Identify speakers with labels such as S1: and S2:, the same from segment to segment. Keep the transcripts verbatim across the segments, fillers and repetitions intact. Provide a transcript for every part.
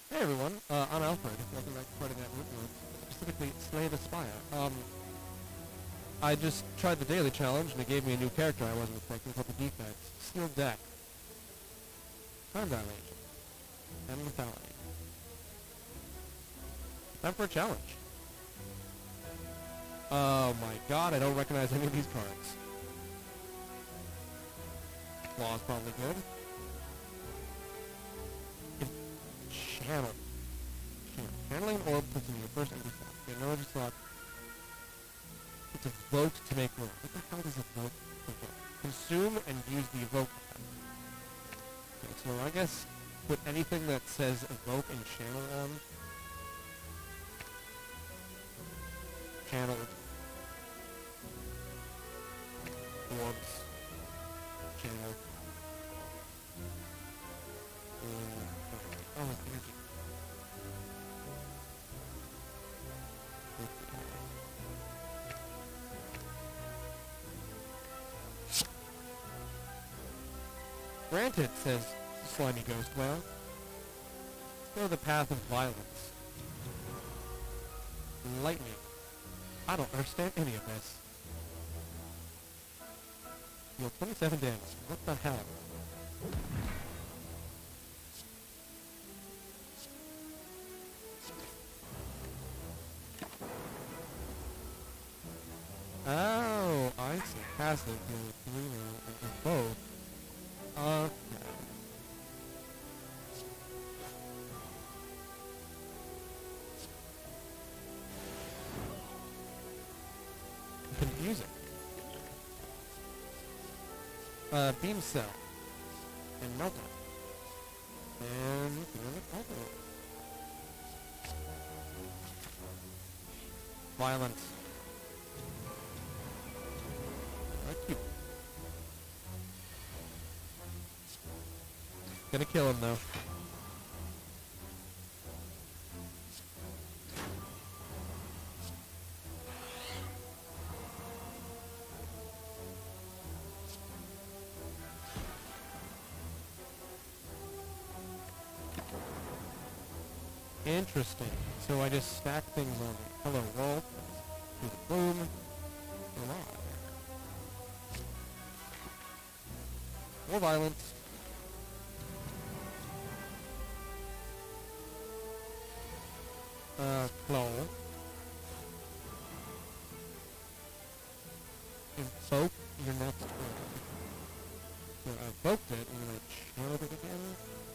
S1: Hey everyone, uh, I'm Alfred. Welcome back to Party Network, or specifically Slay the Spire. Um, I just tried the daily challenge and it gave me a new character I wasn't expecting called the Defects. Steel Deck. Time dilation. And lethality. Time for a challenge. Oh my god, I don't recognize any of these cards. Claw is probably good. Channel. Channel. Channeling orb puts in your first empty slot. Okay, no, I just thought it's evoked to make room. What the hell does evoke evoke? Consume and use the evoke effect. Okay, so I guess put anything that says evoke and channel on. Channel. Orbs. Channel. Uh, oh, it's energy. Granted, says Slimy Ghost Well. Go the path of violence. Lightning. I don't understand any of this. Deal twenty-seven damage. What the hell? Oh, I see. Passive, deal three and both. Okay. Confusing. Uh, beam cell. And melter. And melter. Violence. Very cute. Gonna kill him though. Interesting. So I just stack things on me. Hello, roll. Do the boom. Alive. More violence. Uh, claw. Invoke your next turn. So I evoked it, and then I channeled it again.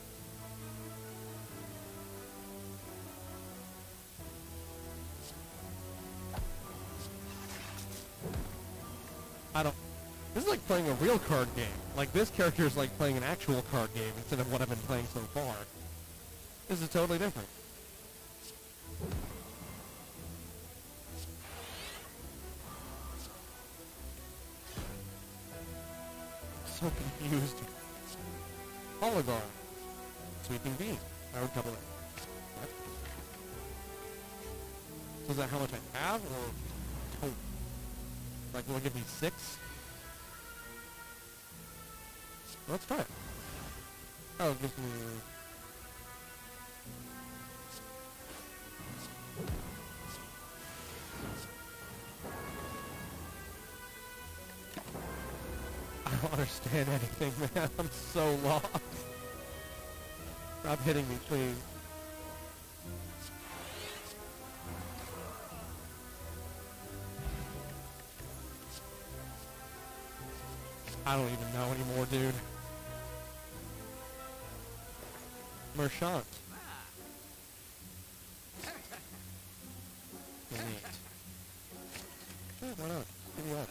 S1: I don't... This is like playing a real card game. Like, this character is like playing an actual card game instead of what I've been playing so far. This is totally different. So confused. Polygon. Sweeping beam. I would double it. What? So is that how much I have, or... Oh. Like, will it give me six? Let's try it. Oh, it gives me... I don't understand anything, man. I'm so lost. Stop hitting me, please. I don't even know anymore, dude. Merchant. Delete. Sure, why not? Give me up.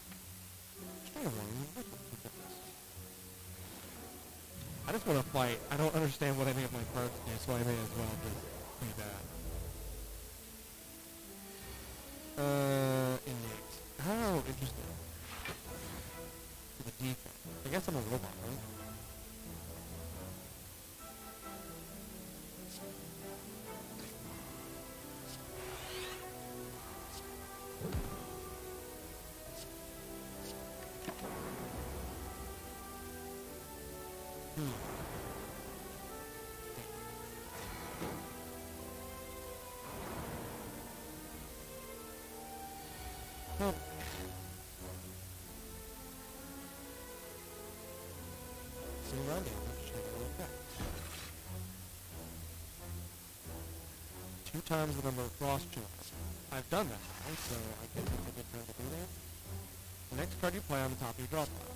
S1: I just want to fight. I don't understand what any of my cards do, so I may as well just do that. Uh, innate. Oh, interesting. The defense. I guess I'm a robot, right? Hmm. Same round damage, and roll effect. Two times the number of frost chills. I've done that now, so I guess it's a good time to do that. The next card you play on the top of your draw pile.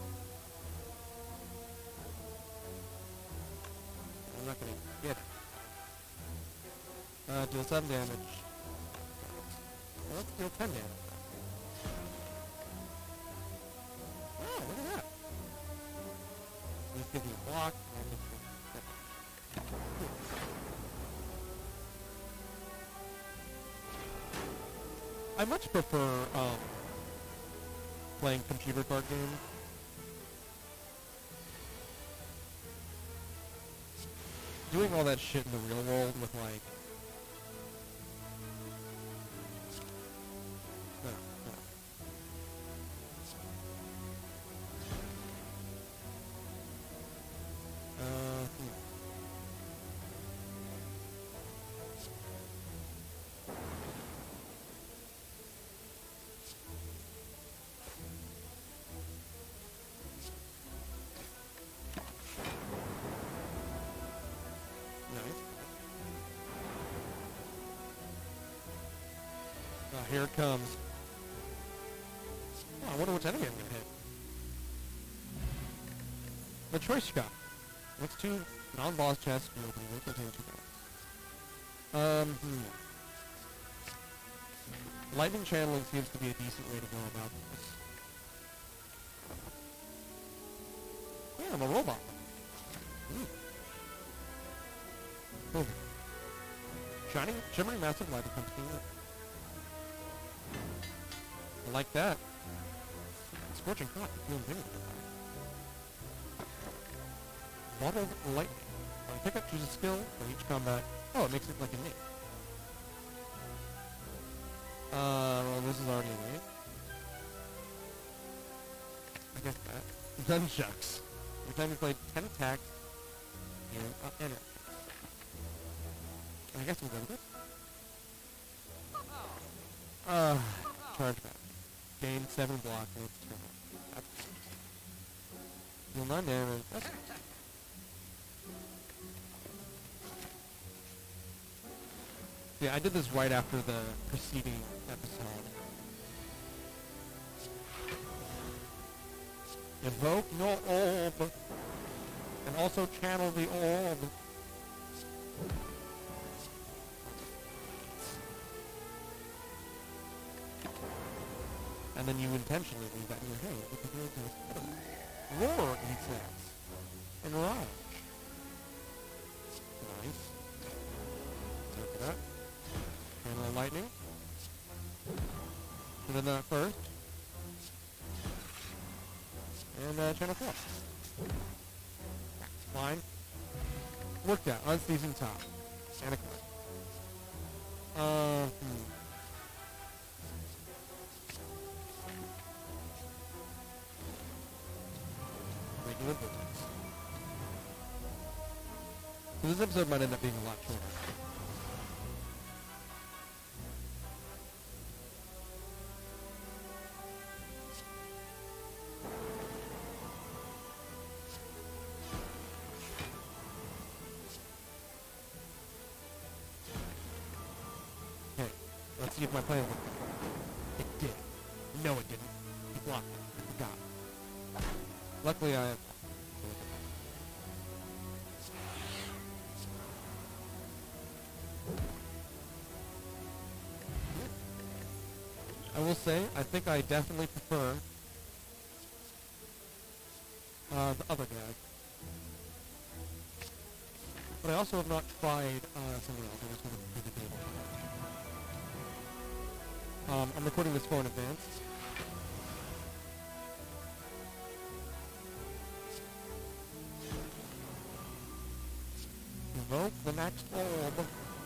S1: I'm not gonna get it. Uh, deal seven damage. Well, let's deal ten damage. Oh, look at that. This gives me a block, and this will... I much prefer, um, playing computer card games. Doing all that shit in the real world with, like... No, no. Uh, hmm. Oh, here it comes. Oh, I wonder which enemy I'm gonna hit. The choice you got. What's two non-boss chests will open will contain two cards. Um, hmm. Lightning channeling seems to be a decent way to go about this. Yeah, I'm a robot. Ooh. Cool. Shining, shimmering massive light becomes king. I like that. Scorching hot, feeling bigger. Bottled lightning. On pickup, choose a skill for each combat. Oh, it makes it like a name. Uh, well, this is already a name. I guess that. Nunchucks. Every time you play ten attacks, you uh, enter. I guess we'll go with it. Uh, charge back. Gain seven block and it's turn. Deal nine damage. That's it. Yeah, I did this right after the preceding episode. Evoke your orb. And also channel the orb. And then you intentionally leave that in your hand because you're just roar, he says. And rage. Nice. Look at that. Channel lightning. Should have done that first. And uh, channel four. Fine. Worked out. Unseasoned top. And a card. Uh, hmm. Regular bullets. So this episode might end up being a lot shorter. Okay, let's see if my plan worked. It did. No, it didn't. It blocked it. I forgot. Luckily, I have... I will say, I think I definitely prefer uh, the other guy. But I also have not tried uh, something else. I just want to do the game. Um, I'm recording this for in advance. Evoke the next orb.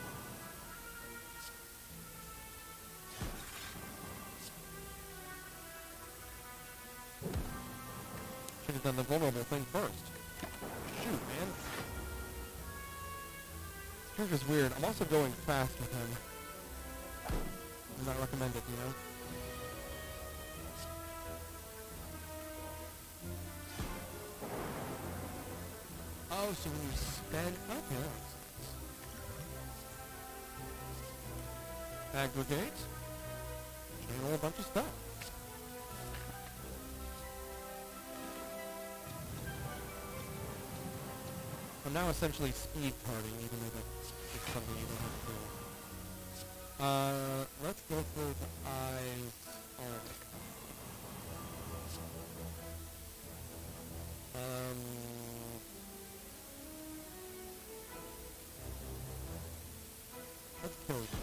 S1: Should have done the vulnerable thing first. Shoot, man. This character's weird. I'm also going fast with him. I'm not recommended, you know? Oh, so when you spend... Okay, that makes sense. Aggregate. Channel a bunch of stuff. I'm now essentially speed carding, even though that's it's something you don't have to do. Uh, let's go for the eyes only. Um... Let's kill you.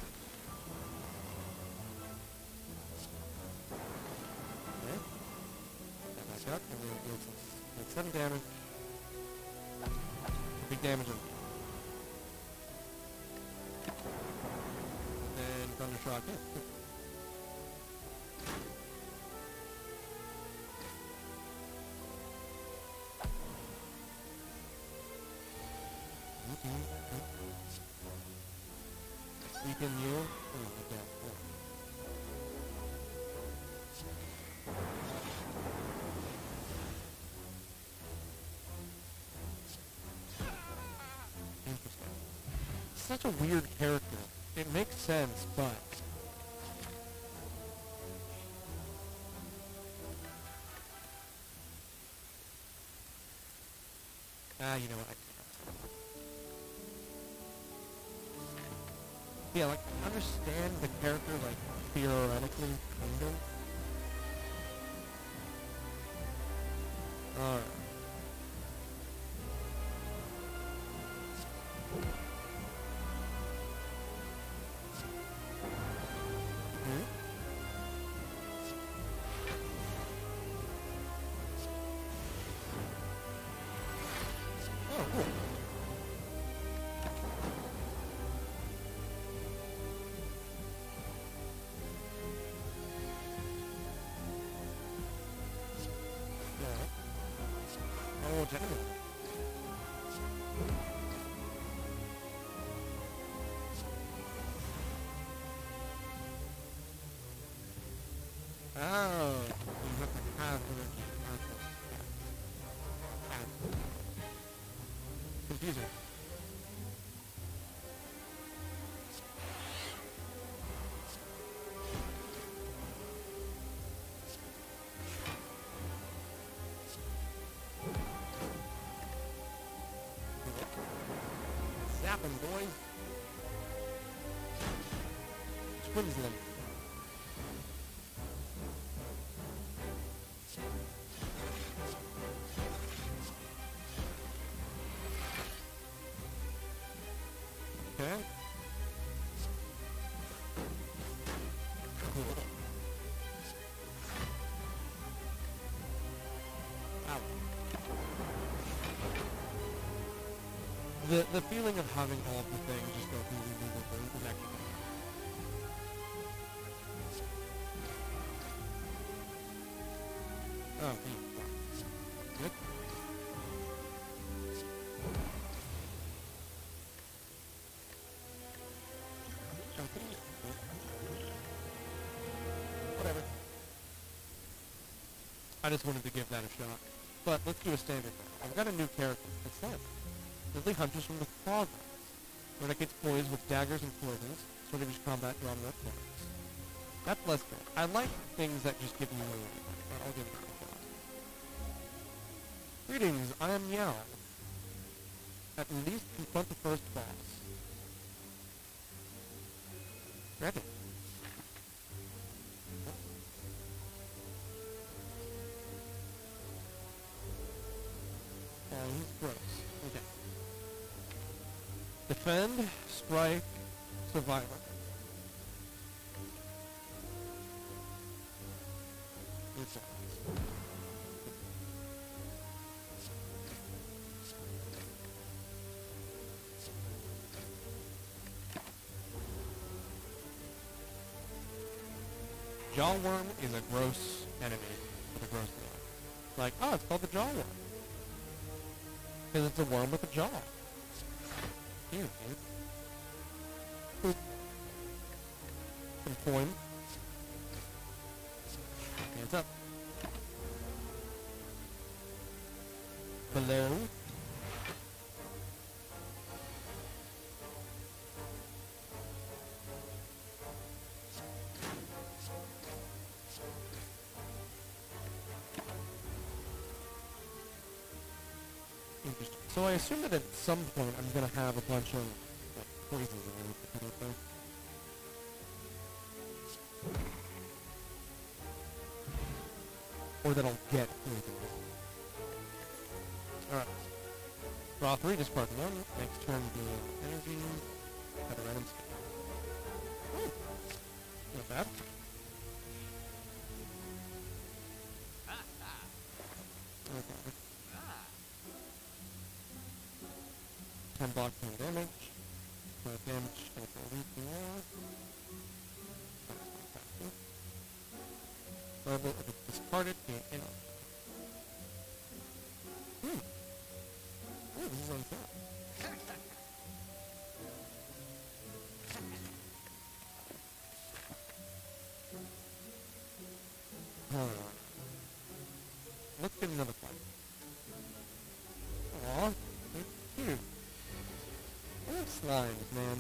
S1: Okay. Get back up, and we'll deal some like seven damage. Big damage on and thunder shock in. Okay, okay. Weaken you. Oh, okay. Oh. Interesting. Such a weird character. It makes sense, but... Ah, you know what? I can't. Yeah, like, understand the character, like, theoretically, kind of. Alright. Hmm? Oh, cool. Oh, damn it. Oh, you have to have energy. Okay. Confusing. Zap 'em, boys. Swims them. Okay. Cool. Ow. The the feeling of having all of the things just go through the Google thing is actually oh, hey. Good. Okay. Whatever. I just wanted to give that a shot. But let's do a standard now. I've got a new character. It's Slam. Deadly Hunters from the Claw Grounds. Renegades poised with daggers and poisons. Sort of each combat drawn with attacks. That's less good. I like things that just give me away. But I'll give it a shot. Greetings, I am Yao. At least confront the first boss. Grab it. Oh, he's gross. Okay. Defend, strike, survivor. It's Jawworm is a gross enemy with a gross name. Like, oh, it's called the Jawworm. Because it's a worm with a jaw. Ew, dude. Poop. Some coin. Hands up. Below. So I assume that at some point I'm gonna have a bunch of like, poisons that I need to put up there. Or that I'll get poisons. Alright. Draw three, discard one. Next turn, deal energy. Cut a random skill. Oh. Not bad. Okay. ten block, ten damage. five damage, and it's a weak more. Level, if it's discarded, gain energy. Hmm. Oh, this is on top. Hold on. Let's get another fight. Aw, they're cute. I love slimes, man.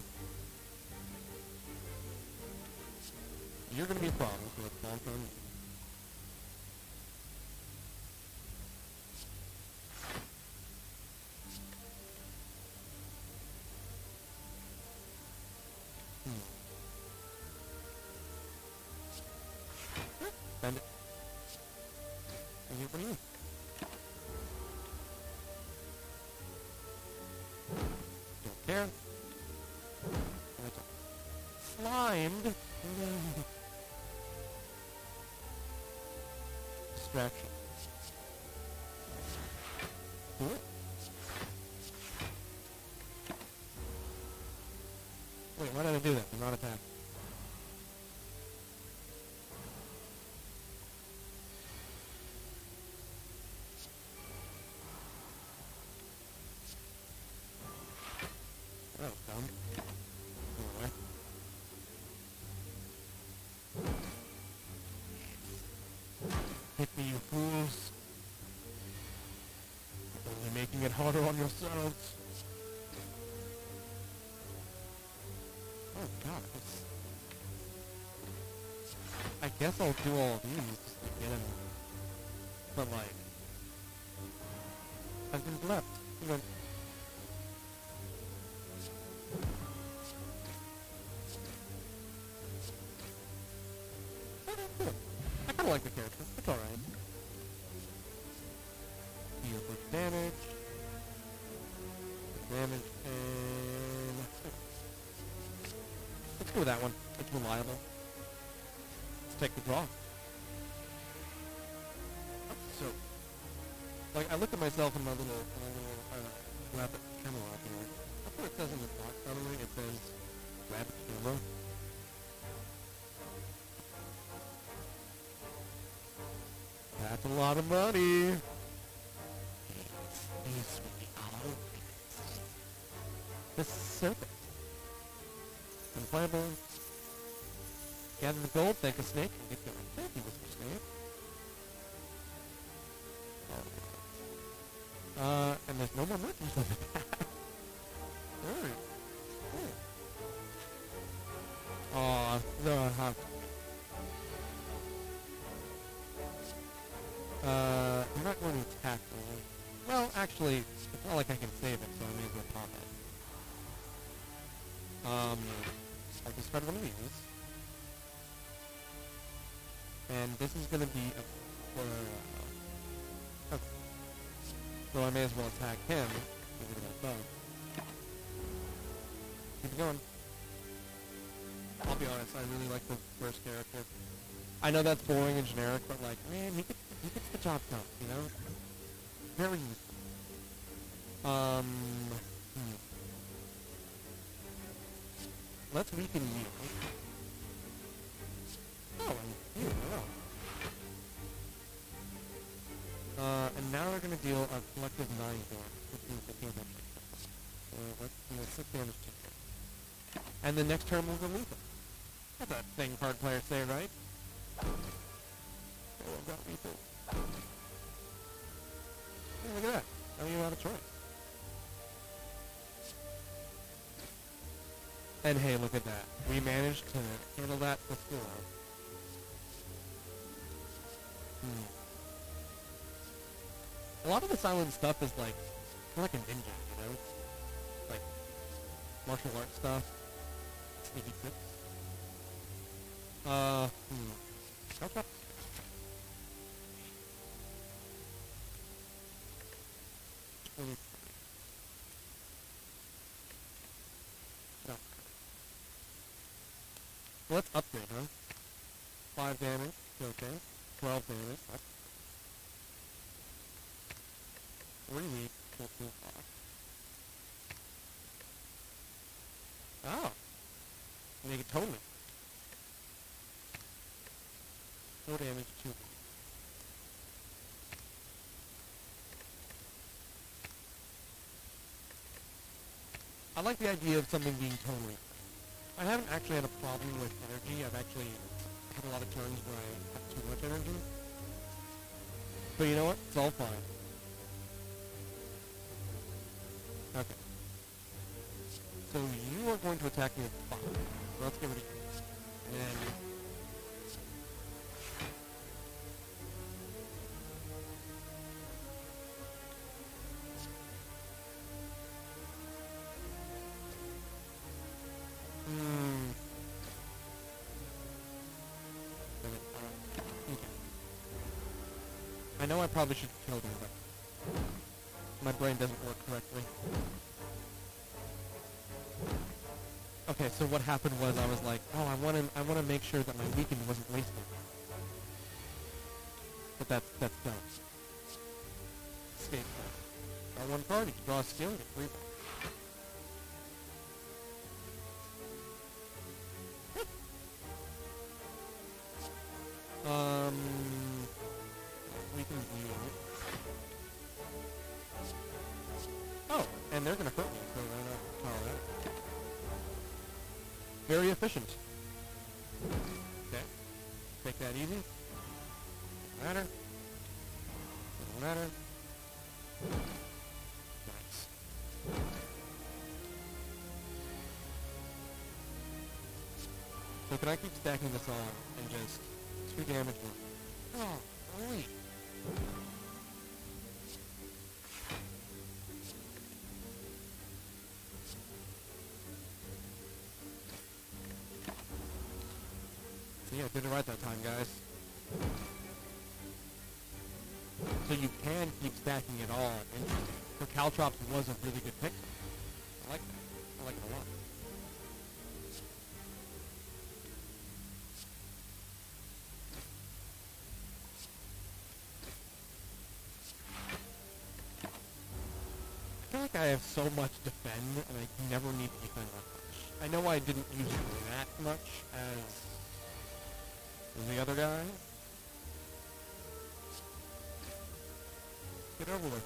S1: You're gonna be a problem for a long time. Spend it. And here, what do you? Don't care. Slimed. Distraction. Do it. Wait, why did I do that? I'm not attacked. That was dumb. Anyway. Hit me, you fools. Only making it harder on yourselves. Oh god, it's... I guess I'll do all of these just to get him. But like... I've been left. Even I kinda like the character. It's alright. Deal with damage. Damage and... Let's go with that one. It's reliable. Let's take the draw. So, like, I look at myself in my little, my little uh, rabbit camera out here. That's what it says in the box, by the way. It says rabbit camera. That's a lot of money. The serpent. Unplayable. Gather the gold, thank a snake, and get going. Thank you, Mister Snake. Uh, and there's no more merchants on the back. Alright. Aw, no, how. Uh, you're not going to attack, really. Well, actually, it's not like I can save it, so I may as well pop it. Um, I'll discard one of these. And this is going to be a... Uh, okay. So I may as well attack him. Give it that bow. Keep it going. I'll be honest, I really like the first character. I know that's boring and generic, but like, man, he gets, he gets the job done, you know? Very useful. Um, hmm. Let's weaken you. Oh, I'm here, wow. Uh, and now we're gonna deal a collective nine damage, which means the damage. So let's do a six damage to him. And the next turn we'll go lethal. That's a thing card players say, right? Oh, I've got lethal. Yeah, look at that. Now you have a choice. And hey, look at that. We managed to handle that before. Hmm. A lot of the silent stuff is like I'm like a ninja, you know? Like, martial arts stuff. Sneaky tricks. Uh, hmm. What's up? Mm. No. Well, let's upgrade, huh? Five damage, okay. Twelve damage, that's three weak, fourteen off. Oh. Make it totally. Four damage, two weak. I like the idea of something being totally. I haven't actually had a problem with energy. I've actually had a lot of turns where I have too much energy. But you know what? It's all fine. Okay. So you are going to attack me with five. So let's get rid of you. And Hmm. Okay. I know I probably should kill him, but my brain doesn't work correctly. Okay, so what happened was I was like, oh, I want to, I want to make sure that my weaken wasn't wasted. But that's that's done. Escape card. Draw one card. You can draw a skill. Get three. Um, we can do it. Oh, and they're gonna hurt me, so they're not power that. Very efficient. Okay, take that easy. Doesn't matter. Doesn't matter. Nice. So can I keep stacking this on and just two damage more? Oh, great. So yeah, did it right that time, guys. So you can keep stacking it on. Interesting. So Caltrops was a really good pick. I like that. I like it a lot. I feel like I have so much defend, and I never need to defend that much. I know I didn't use it that much as the other guy. Get over with.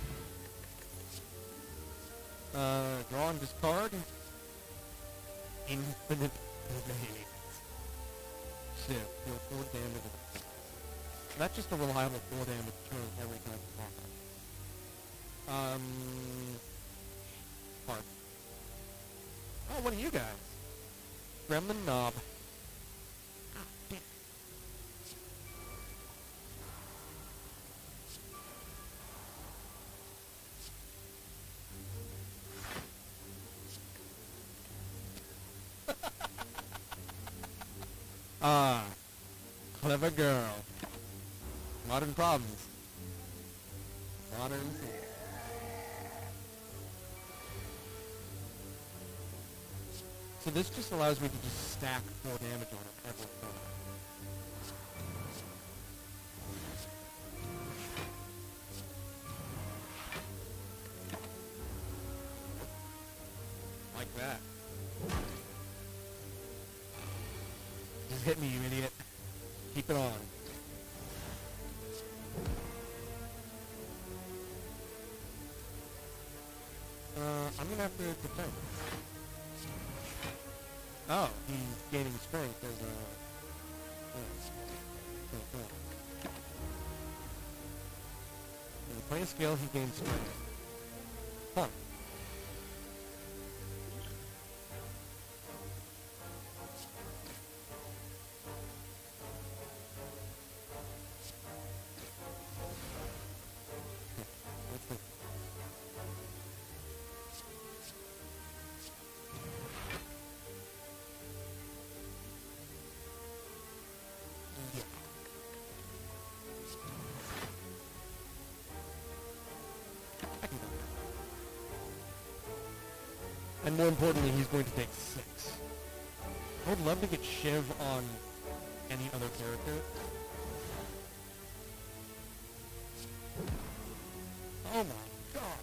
S1: Uh, draw and discard. Infinite remains. Shit, deal four damage. That's just a reliable four damage turn every time it's possible. Um, Heart. Oh, what are you guys? Gremlin Knob. Ah, damn. Ah, clever girl. Modern problems. Modern things. So this just allows me to just stack four damage on it every turn. Like that. Just hit me, you idiot. Keep it on. Uh, I'm gonna have to defend. Oh, he's gaining strength as a... Uh, uh, uh. When playing skill, he gains strength. Huh. And more importantly, he's going to take six. I would love to get Shiv on any other character. Oh my god.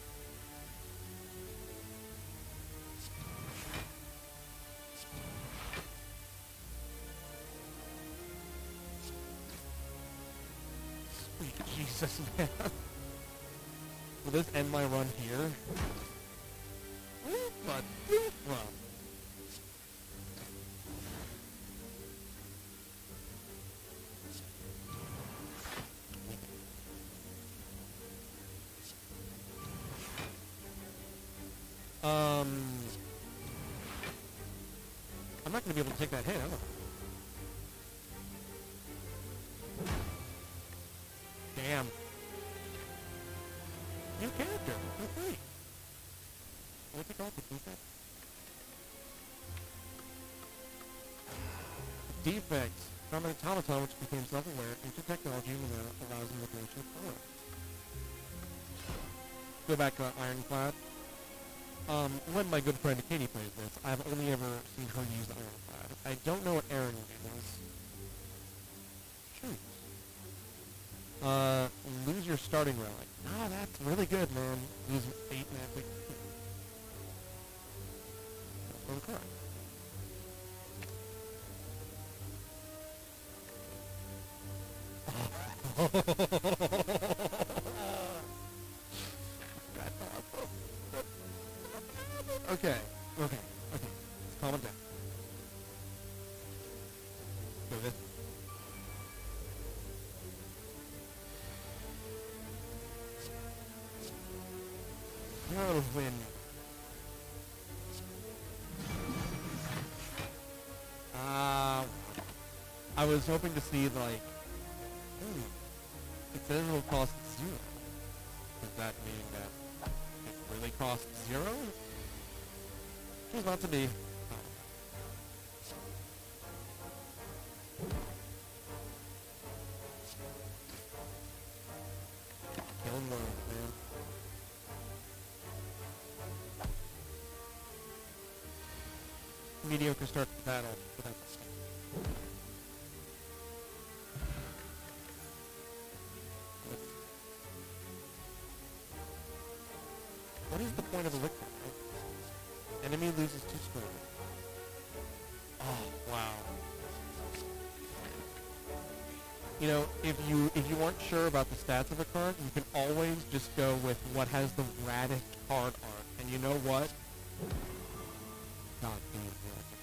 S1: Sweet Jesus, man. Will this end my run here? But, well. Um, I'm not going to be able to take that hit, am I? Damn. New character. Oh, great. What's it called? The defect? Defect. From an automaton which became self-aware, ancient technology that allows manipulation of power. Go back to Ironclad. Um, when my good friend Katie plays this, I've only ever seen her use Ironclad. I don't know what Aaron is. Shoot. Uh, lose your starting relic. Ah, that's really good, man. Lose eight magic. That's one card. Okay, okay, okay. Let's calm it down. Do this. Whirlwind. Uh, I was hoping to see, like, hmm, it says it will cost zero. Does that mean that it really costs zero? Choose not to be. Oh. Kill him, man. Mediocre start to the battle. Without what is the point of a liquid? Enemy loses two square. Oh wow! You know, if you if you aren't sure about the stats of a card, you can always just go with what has the raddest card art. And you know what? God damn it!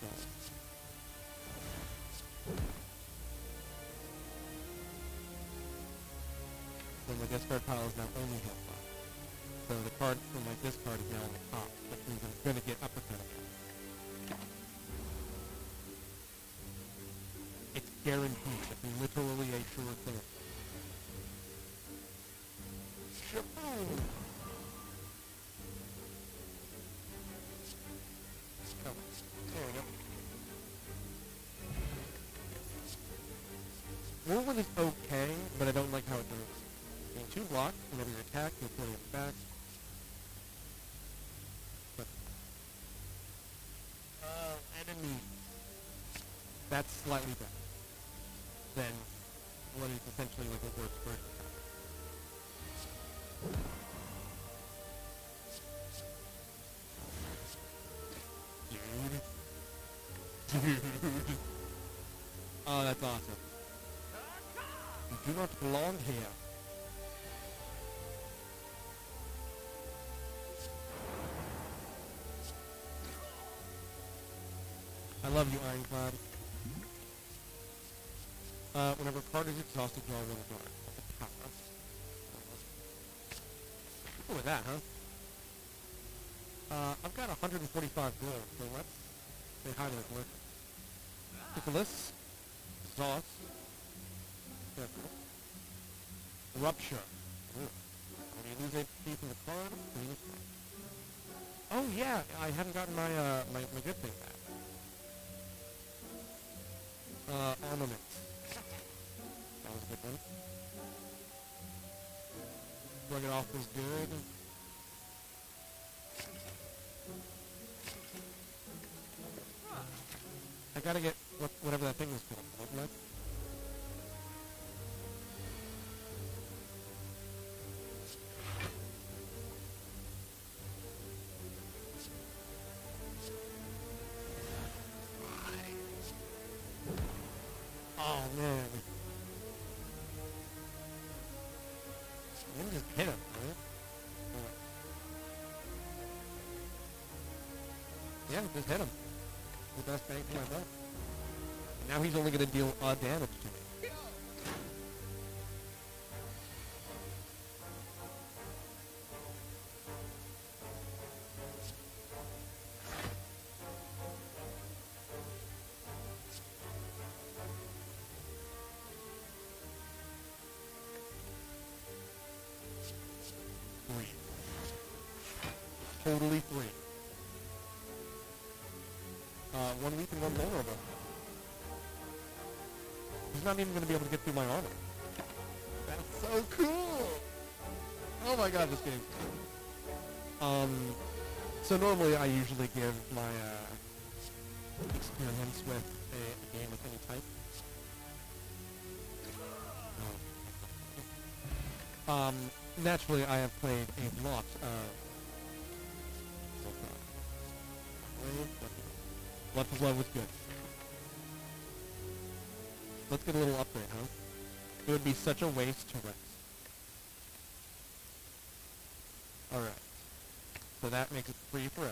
S1: Then the discard pile is now only hit by. So the card from my discard is now on the top, which means I'm going to get uppercut again. It's guaranteed. It's literally a sure thing. Shaboom! Oh, there we go. Whirlwind is okay, but I don't like how it does. Gain two blocks whenever you attack, you'll play it back. But, uh, enemy. That's slightly better than what is essentially like a worse version. Dude. Dude. Oh, that's awesome. You do not belong here. I love you, Ironclad. Uh, whenever a card is exhausted, draw one card. Look at that, huh? Uh, I've got one hundred forty-five gold, so let's say hi to the collection. Nicholas. Sauce. Careful. Rupture. Ooh. When you lose H P from the card, please. Oh yeah, I haven't gotten my, uh, my, my good thing back. Uh, armament. That was a good one. Plug it off was good. gotta get what, whatever that thing was called. Wasn't it? Oh man. Let me just hit him, right? Yeah, just hit him. The best bang for my buck. Now he's only going to deal odd damage to me. Three. Totally three. Uh, one weak and one vulnerable. He's not even going to be able to get through my armor. That's so cool! Oh my god, this game. Um, so normally I usually give my uh, experience with a, a game of any type. Oh. Um, naturally I have played a lot of... Left of Love was good. Let's get a little upgrade, huh? It would be such a waste to rest. Alright. So that makes it free forever.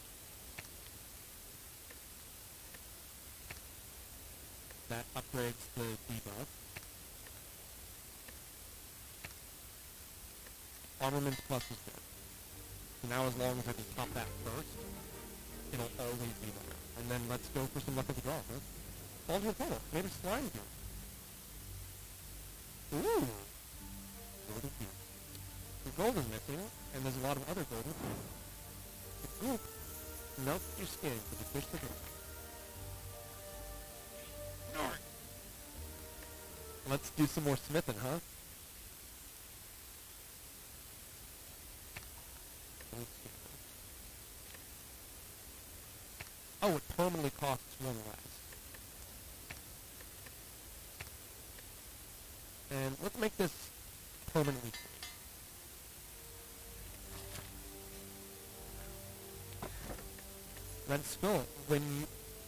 S1: That upgrades the debuff. Armament plus is good. So now as long as I just pop that first, it'll always be there. And then let's go for some luck of the draw, huh? Fall to a portal. Maybe slime here. Ooh! Golden here. The gold is missing, and there's a lot of other golden here. Ooh! Melt your skin for the fish to go. Let's do some more smithing, huh? Oh, it permanently costs one less. And let's make this permanently free. Red skull, when you...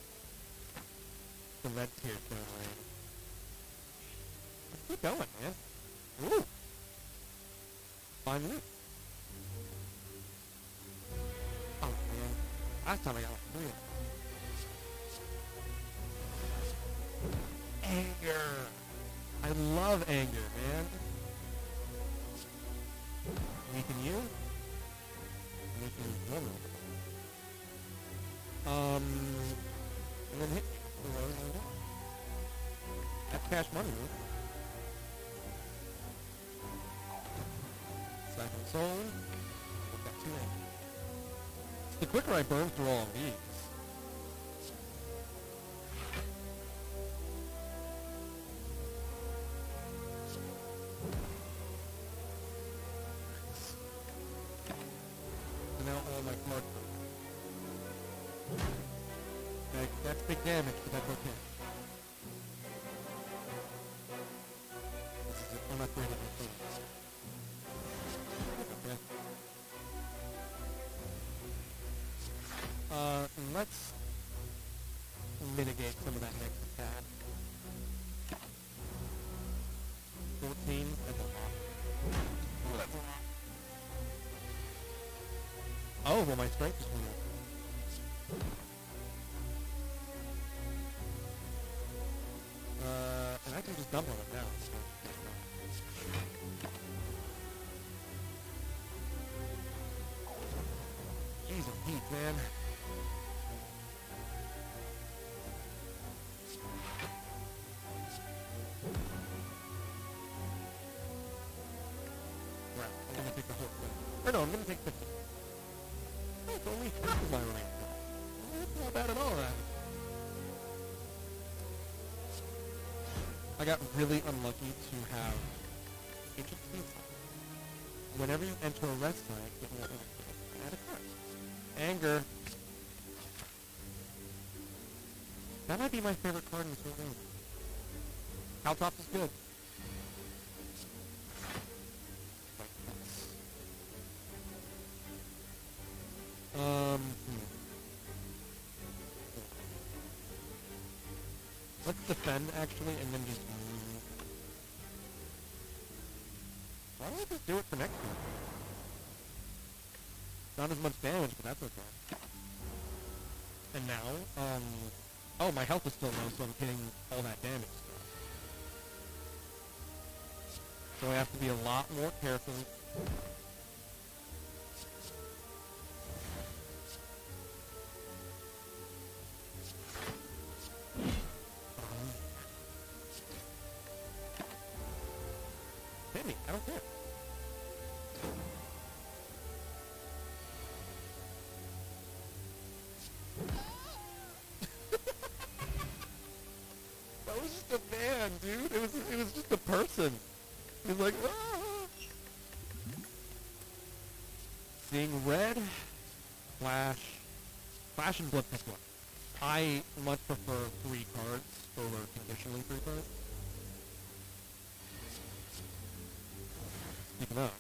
S1: The red tier's going away. Let's keep going, man. Ooh! Fine loot. Oh, man. Last time I got like three of them. Anger! I love anger, man. Weaken you? Weaken woman. Um, and then hit you. That's cash money, man. Siphon soul. We've got two anger. The quicker I burn through all of these, now all my cards are. That, that's big damage, but that's okay. This is an unupgraded thing. Okay. Uh, let's mitigate some of that next attack. fourteen, that's a lot. Ooh, that's a lot. Oh, well, my strength is going up. Uh, and I can just dump on it now. So Jeez, a heat, man. Right, I'm gonna take the whole thing. Or no, I'm gonna take fifty. That's only half of my range. That's not bad at all, right? I got really unlucky to have ancient speed. Whenever you enter a rest site, it will add a card. Anger. That might be my favorite card in this whole game. Caltrops is good. Um, hmm. Let's defend, actually, and then just... Why don't I just do it for next time? Not as much damage, but that's okay. And now, um... oh, my health is still low, so I'm getting all that damage stuff. So I have to be a lot more careful. Hit me, I don't care. That was just a man, dude. It was it was just a person. He was like, ah. Seeing red, flash, flash and blood plus one. I much prefer three cards over conditionally three cards. Speaking of.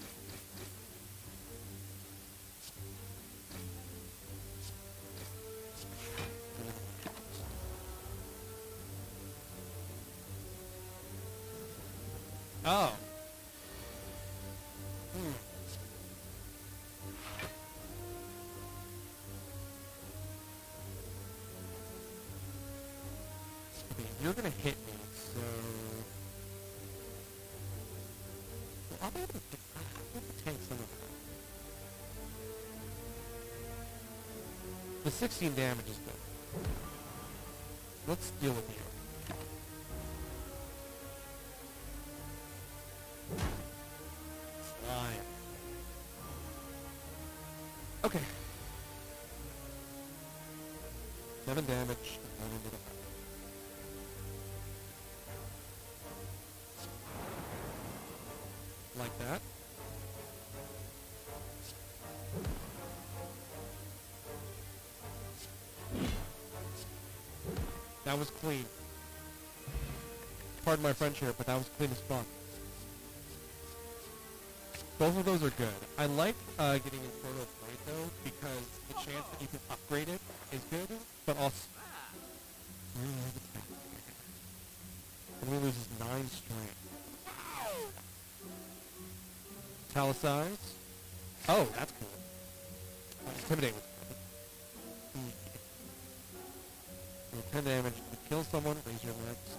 S1: Oh. Hmm. Okay, you're gonna hit me, so... Well, I'll be able to, I'll be able to tank some of that. The sixteen damage is good. Let's deal with you. Slime. Okay. Seven damage. One into the heart. Like that. That was clean. Pardon my French here, but that was clean as fuck. Both of those are good. I like uh, getting Inferno Blade though, because the chance that you can upgrade it is good, but also... And we loses nine strength. Italicize. Oh, that's cool. Uh, Intimidate was good. Mm. ten damage to kill someone, raise your legs.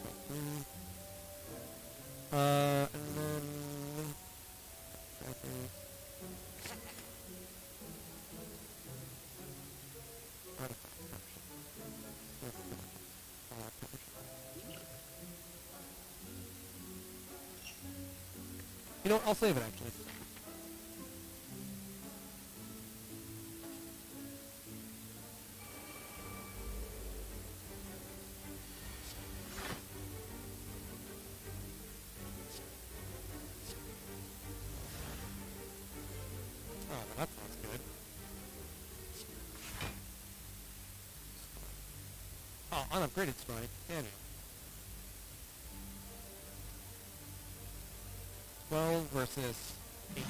S1: Uh, and then... You know what, I'll save it actually. Oh, well, that sounds good. Oh, unupgraded strike. Damn it. twelve versus eight.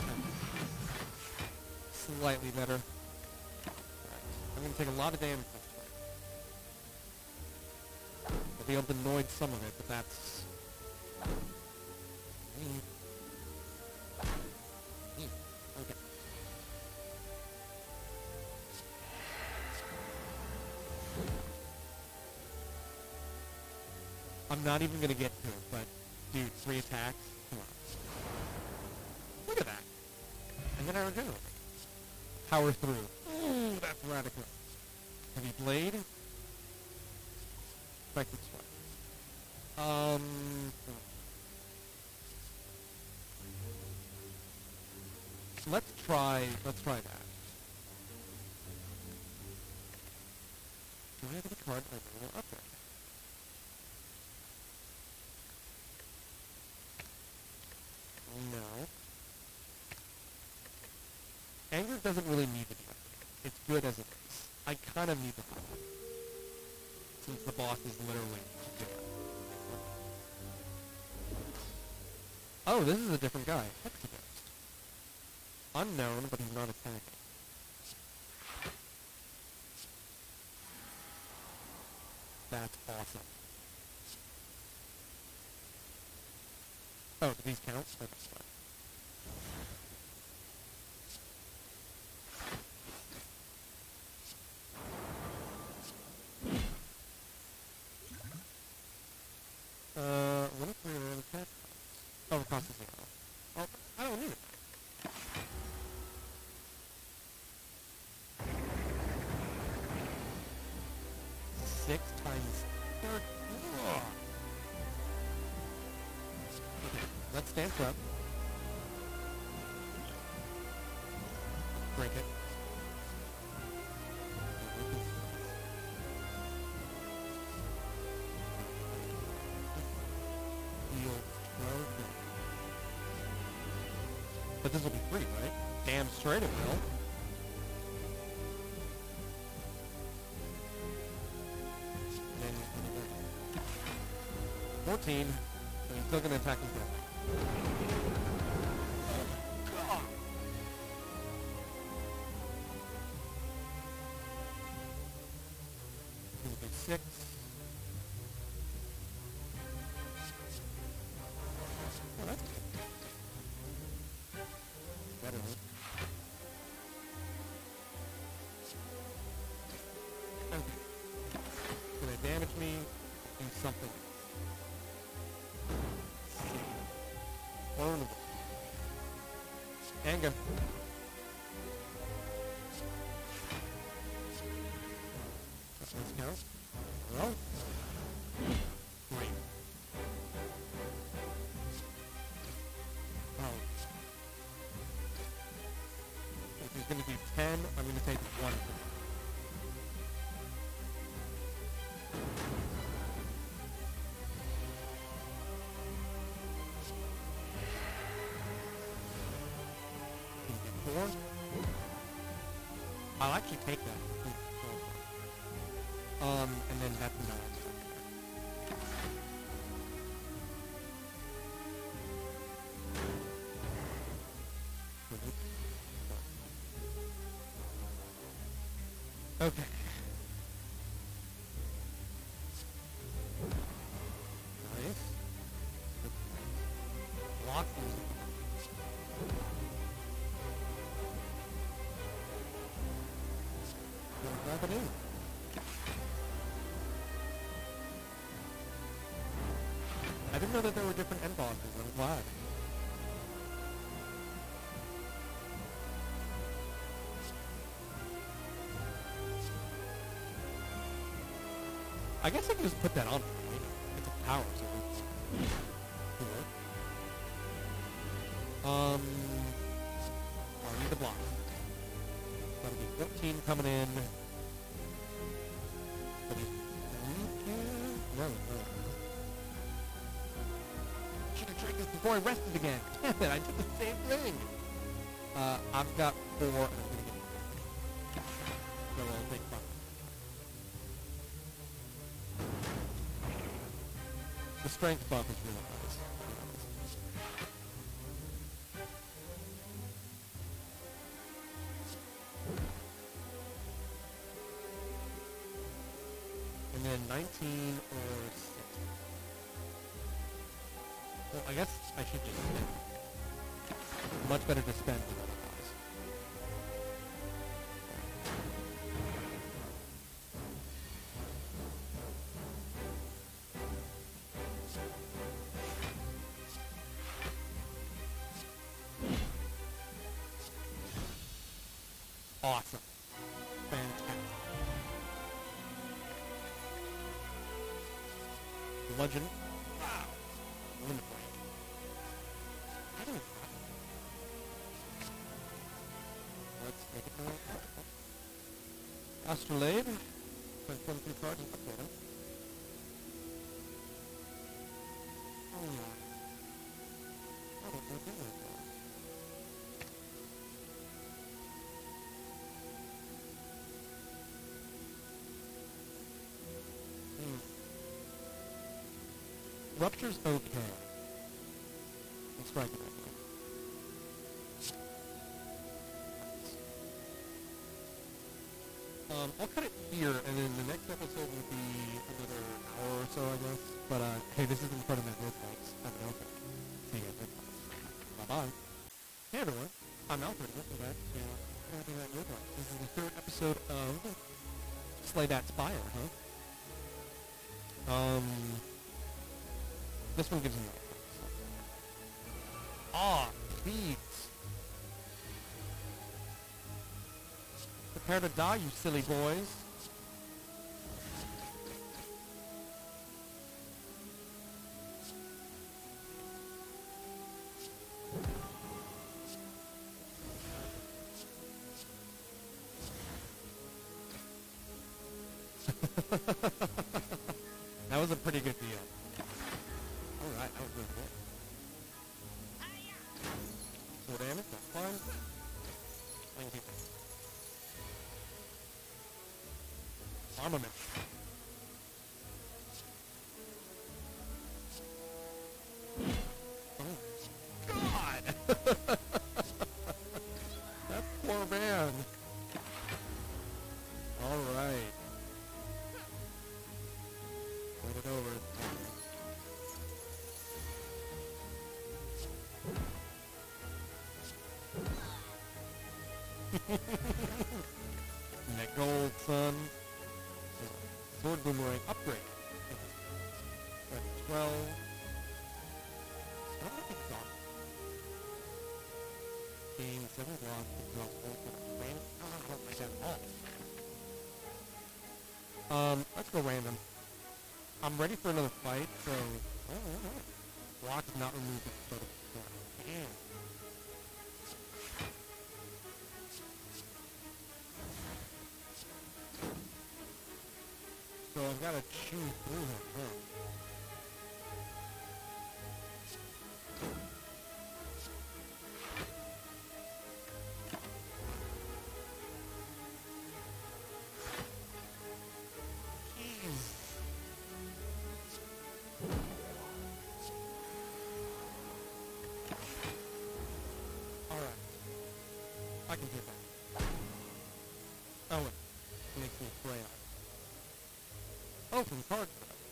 S1: Slightly better. Right. I'm going to take a lot of damage this time. I'll be able to noid some of it, but that's... Mm. Mm. Okay. I'm not even going to get to it, but dude, three attacks? Come on. Look at that. And then I regenerate. Power through. Ooh, that's radical. Heavy blade. Effective strike. Um. Let's try. Let's try that. Do I have any card I really want to upgrade? No. Anger doesn't really need to be upgraded. It's good as it is. I kind of need to find it. since the boss is literally dead. Oh, this is a different guy. Hexaghost. Unknown, but he's not attacking. That's awesome. Oh, do these count? That's fine. Uh, what if we're going to attack? Oh, processing. Oh, I don't need it. Six times third. Ugh. Okay, let's stand up. Break it. But this will be free, right? Damn straight it will. fourteen. So he's still going to attack his death. God. He's a big six. Oh, that's good. Better, huh? Okay. It's going to damage me in something. Vulnerable. And go. This one's count. Well. Great. Oh. If he's going to do ten, I'm going to take one. I'll actually take that. Um, and then that's no. Okay. Nice. Lock these. Wrap it in. I didn't know that there were different end bosses. I'm glad. I guess I can just put that on. Right? It's a power, so it's cool. Um, I'll need the block. That'll be fourteen coming in. No, no. Should have drank this before I rested again. Damn it, I did the same thing. Uh, I've got four, and I'm gonna get it. So I'll take five. The strength buff is really nice. And then nineteen or sixteen. Well, I guess I should just spend. Much better to spend than otherwise. Awesome. Fantastic. Legend. Wow. Limit break. I don't know. Let's make it more practical. Astrolabe. Play twenty-three cards and update them. Hmm. I don't know what to do with that. Hmm. Rupture's okay. Let's strike it. Um, I'll cut it here, and then the next episode will be another hour or so, I guess. But, uh, hey, this is in front of my roadblocks. I'm Alfred. See you guys. Bye-bye. Hey, everyone. I'm Alfred. Welcome back to uh, Roadblocks. This is the third episode of Slay That Spire, huh? Um, this one gives me life. Ah, please. Prepare to die, you silly boys. That was a pretty good deal. Alright, that was really good. Four damage, that's fine. Wing people. Armament. Oh, God! That poor man. Alright. Put it over. That gold, son. Sword boomerang upgrade. At twelve. I don't think it's on. Gain seven blocks to draw four random. I don't know percent off. Um, let's go random. I'm ready for another fight, so. Oh, alright. Block is not removed at the start of the fight. Damn. So I've got to chew through him, huh? Jeez. Alright. I can do that. Oh, it makes me frail. Open card.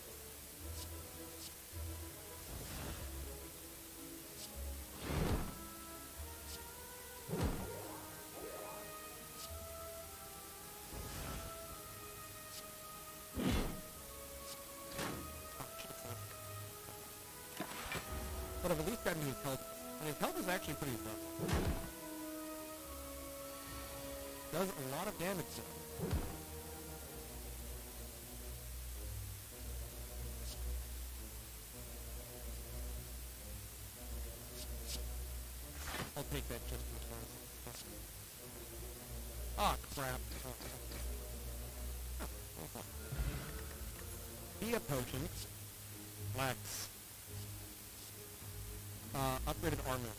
S1: But I've at least gotten his health. And his health is actually pretty rough. Does a lot of damage though. I'll take that just in time. Ah, crap. Oh, oh. Be a potion. Flex. Uh, upgraded armor.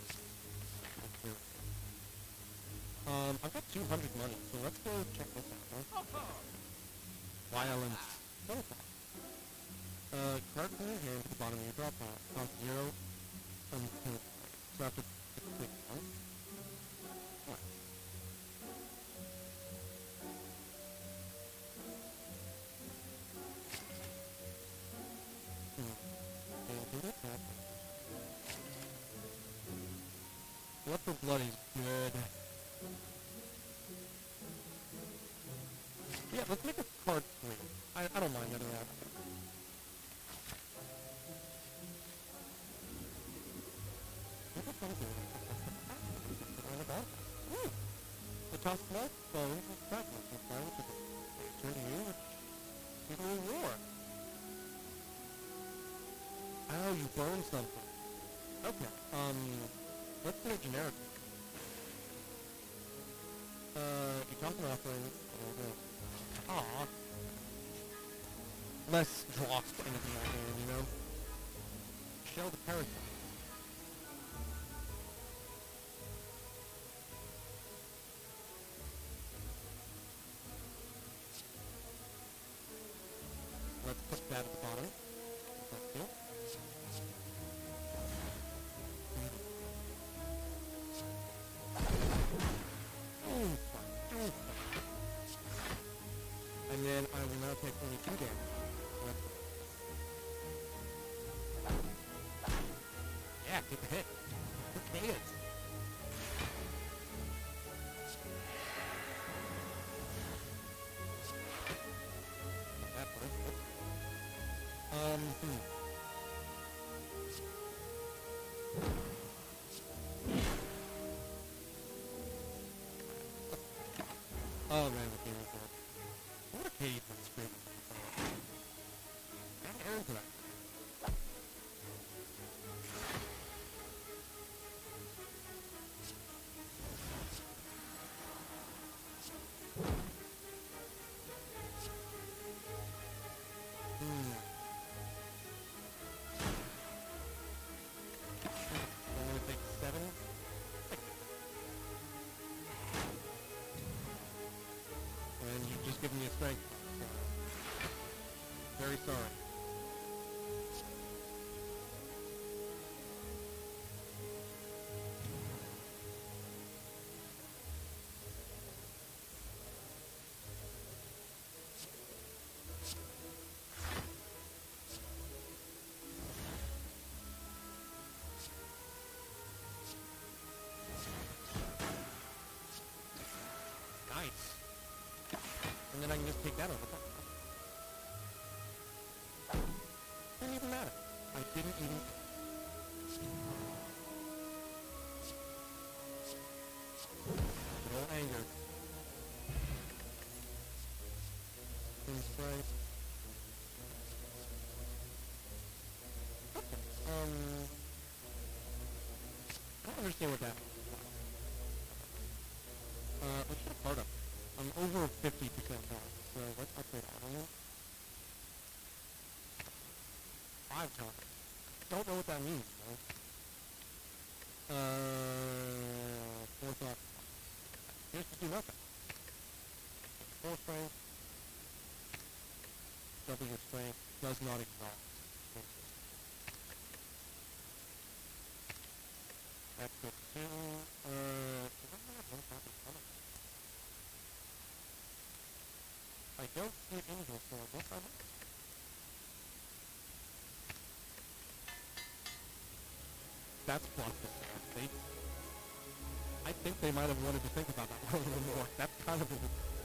S1: Um, I've got two hundred money, so let's go check this out, huh? Violence. Oh, uh, card from your hand to the bottom of your draw pile. Cost zero until. So after. Click one. What? Hmm. What for blood is good. Yeah, let's make a card three. I, I don't mind getting that. What the fuck is it? Ooh! The toss blood? So, what's that? What's that? What's that? Turn to you, which people will roar. Oh, you burned something. Okay, um, let's do a generic. Uh, you talk about offerings. Aww. Less drops to anything out there, you know? Shell the parasite. Let's put that at the bottom. That's cool. Take the hit. Who cares? That part. Um, hmm. Oh man, the game is good. What a cave for this great. Add Aaron to that. Hmm. I'm gonna take seven. And you've just given me a strength. So very sorry. Nice. And then I can just take that over. Didn't even matter. I didn't even... No anger. Things right. Okay. Um... I don't understand what that means. Uh, let's get a part up. I'm over fifty percent health, so let's upgrade armor. Five times. Don't know what that means, though. Uh, four thought. Here's to do nothing. Four strength. Double your strength. Does not exhaust. That's good too. Uh, I don't see angel, so I guess I might. That's plus they, I think they might have wanted to think about that one a little more. That's kind of a...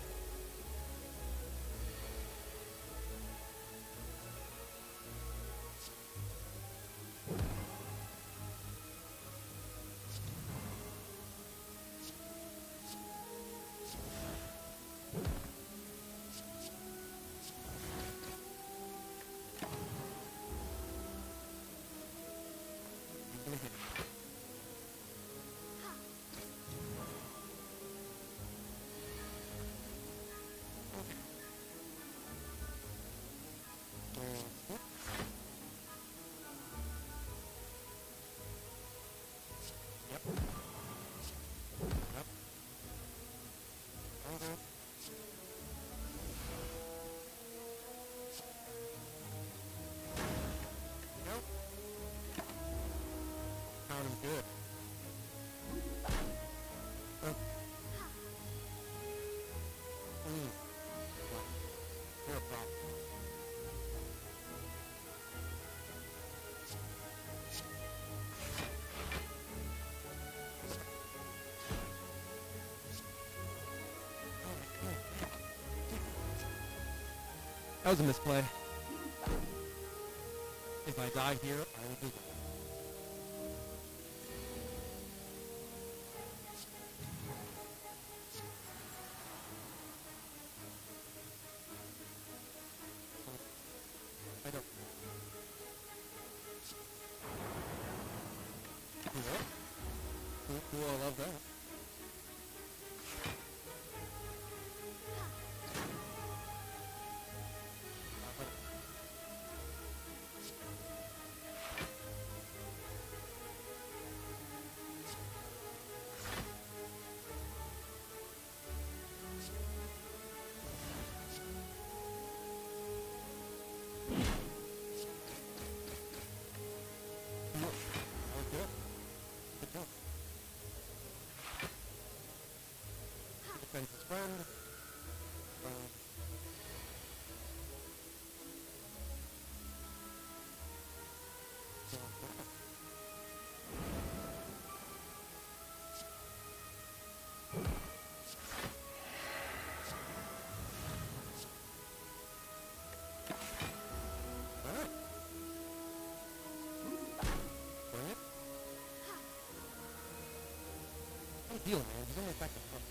S1: Good. Uh. Mm. Well, you're a problem. That was a misplay. If I die here, I will do that. I don't. Cool. Cool, cool, I love that. Defense's friend. Uh, so, yeah. heal, man. He's only effective first.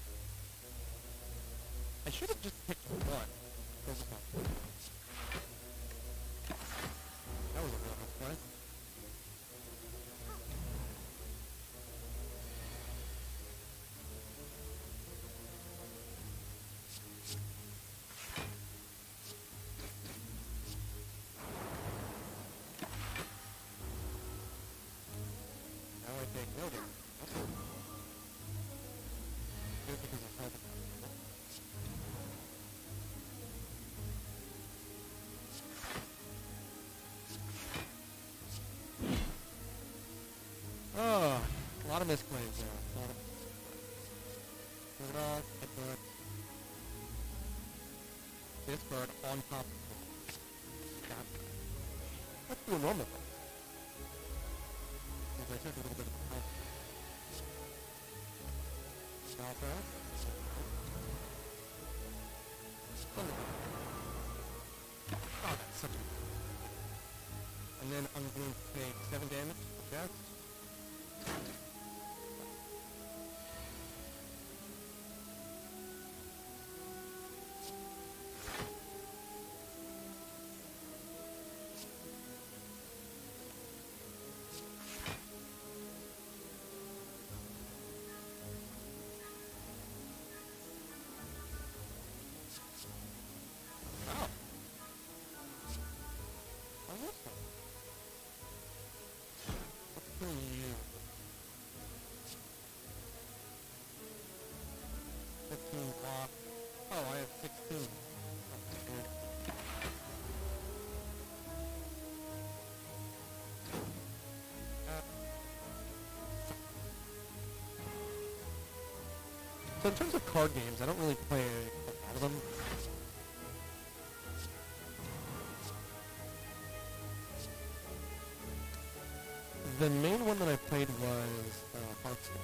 S1: I should have just picked one. That was a real nice play. Now I take no damage. Good because it's hard to oh, a lot of misclaims there. A lot of misclaims. Headbutt. Discard on top of the God. Let's do a normal one. Because I took a little bit of a time. Stop that. Oh, that's such a... And then I'm going to take seven damage to the chest. fifteen block. Oh, I have sixteen. Uh, so in terms of card games, I don't really play a lot of them. The main one that I played was uh, Hearthstone.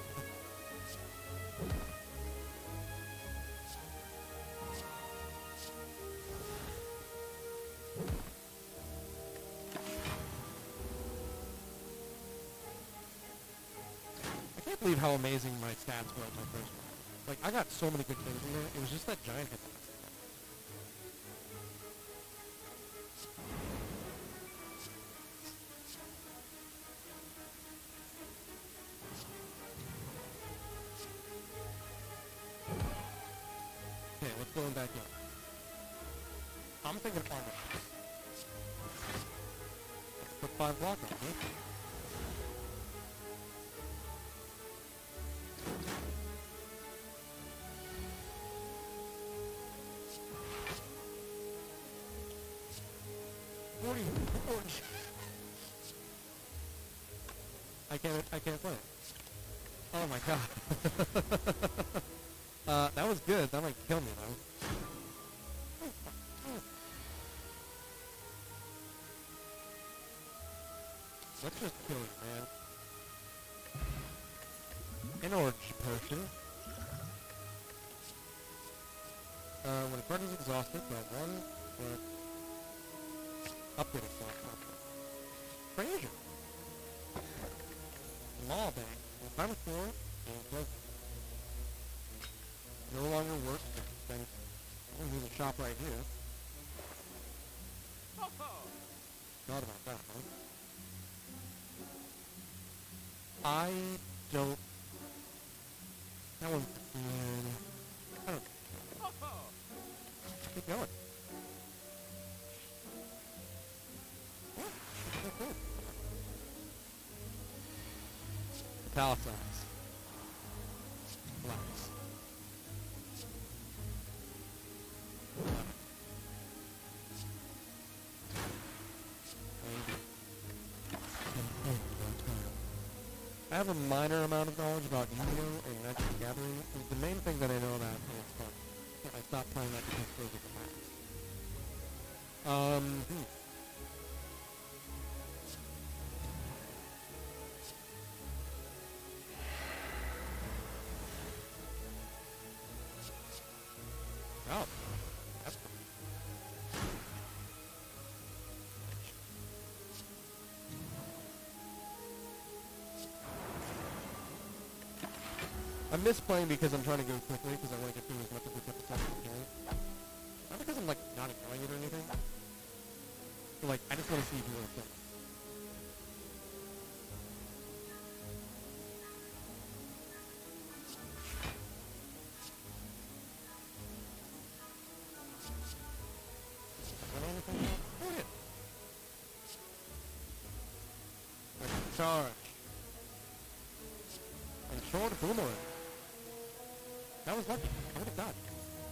S1: I can't believe how amazing my stats were in my first one. Like, I got so many good things in there. It was just that giant hit. Okay, what's going back in? I'm thinking armor. Let's put five block on, huh? forty, forty. I can't, I can't play it. Oh my god. uh, that was good. That might kill me though. Let's just kill it, man. An orange potion. Uh, when a card is exhausted, grab one, but upgrade itself. Frazier. Law Bank. Well, time for it. And close. No longer works. Then there's a shop right here. Thought about that, huh? I don't. That one's good. I don't. Keep going. What? That's so cool. Italicize. Relax. I have a minor amount of knowledge about Yu-Gi-Oh! And Magic the Gathering. The main thing that I know about is fun. I stopped playing that because those are the past. Um, hmm. Oh, that's cool. I I'm misplaying because I'm trying to go quickly because I want to get through as much of this episode as I can. Not because I'm like not enjoying it or anything. But like I just want to see if you want to play. Charge. And short boomerang. That was lucky. I would have died.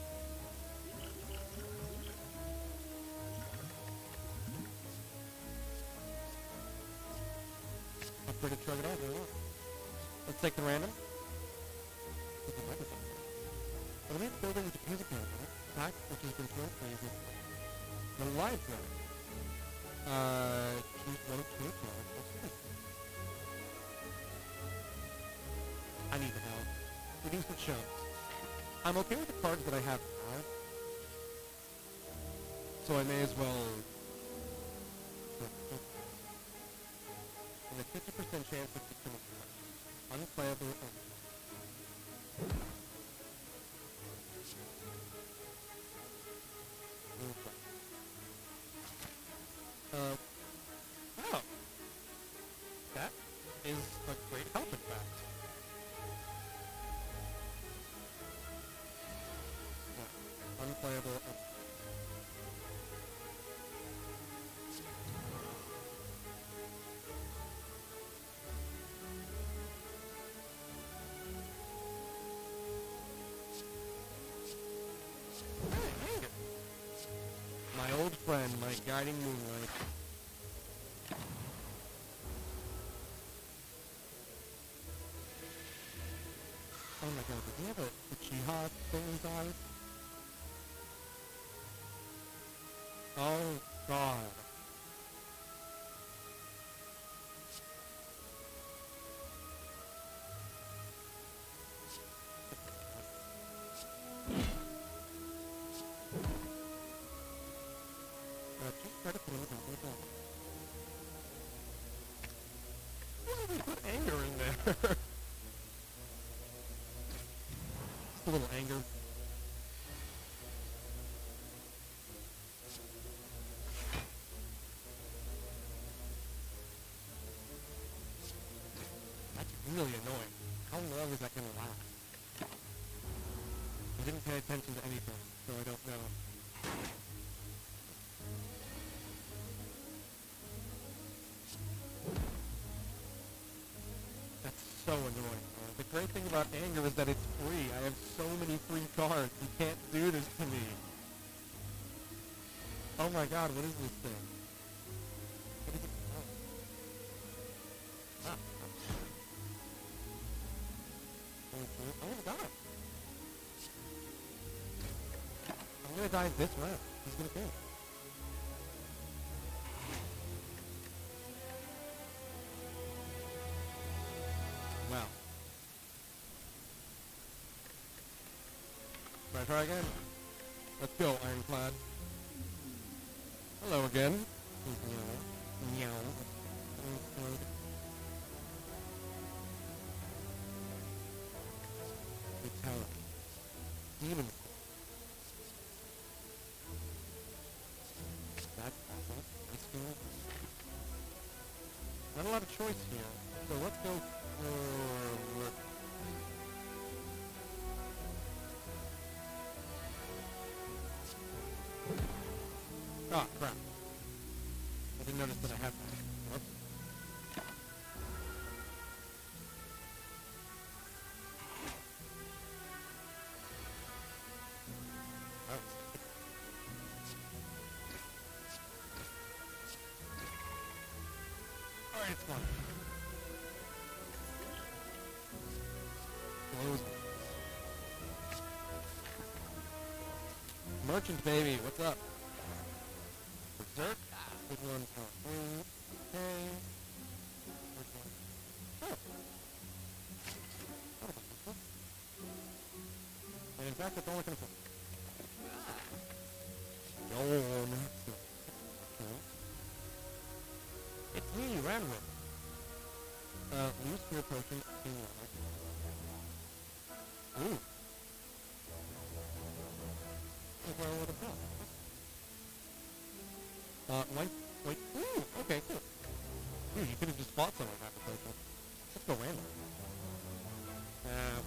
S1: Upgraded shrug it off. Let's take the random. Well, we have building into music now, right? Attack, which has been short phrases. The live drive. Uh, choose one of two cards. I need the help. Reduce the chunks. I'm okay with the cards that I have now. So I may as well... And a fifty percent chance of becoming unplayable. Uh, wow. That is a great help, in fact. Unplayable. My old friend, my guiding moonlight. Oh my god, does he have a, a jihad thing in his eyes? Oh god. Uh, just try to put him on top of the ball. Why did we put anger in there? Just a little anger. Really annoying. How long is that going to last? I didn't pay attention to anything, so I don't know. That's so annoying. Man. The great thing about anger is that it's free. I have so many free cards. You can't do this to me. Oh my god, what is this thing? What is it? Oh. Ah. I'm gonna die. I'm gonna die this round. He's gonna kill. Wow. Should I try again? Let's go, Ironclad. Hello again. Meow. Meow. Fatality. Demon. That, that's good. Not a lot of choice here. So let's go for... Ah, crap. I didn't notice that I had that. Whoops. Alright, it's fine. Close. Merchant baby, what's up? Berserk? Good one. Oh, okay. Good one. Oh. Oh. And in fact, that's all I can afford. Yawn. It's me, Ranwood. Uh, lose fear potion in life. Ooh. That's where I would have gone. Uh, white, white, ooh, okay, cool. Ooh, you could have just fought someone that was like, let's go random. Uh,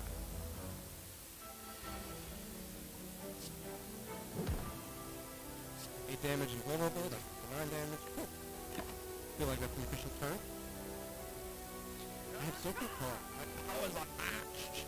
S1: eight damage and vulnerable, that's nine damage, cool. Feel like that's an efficient turn. I have so good cards. My power is unmatched.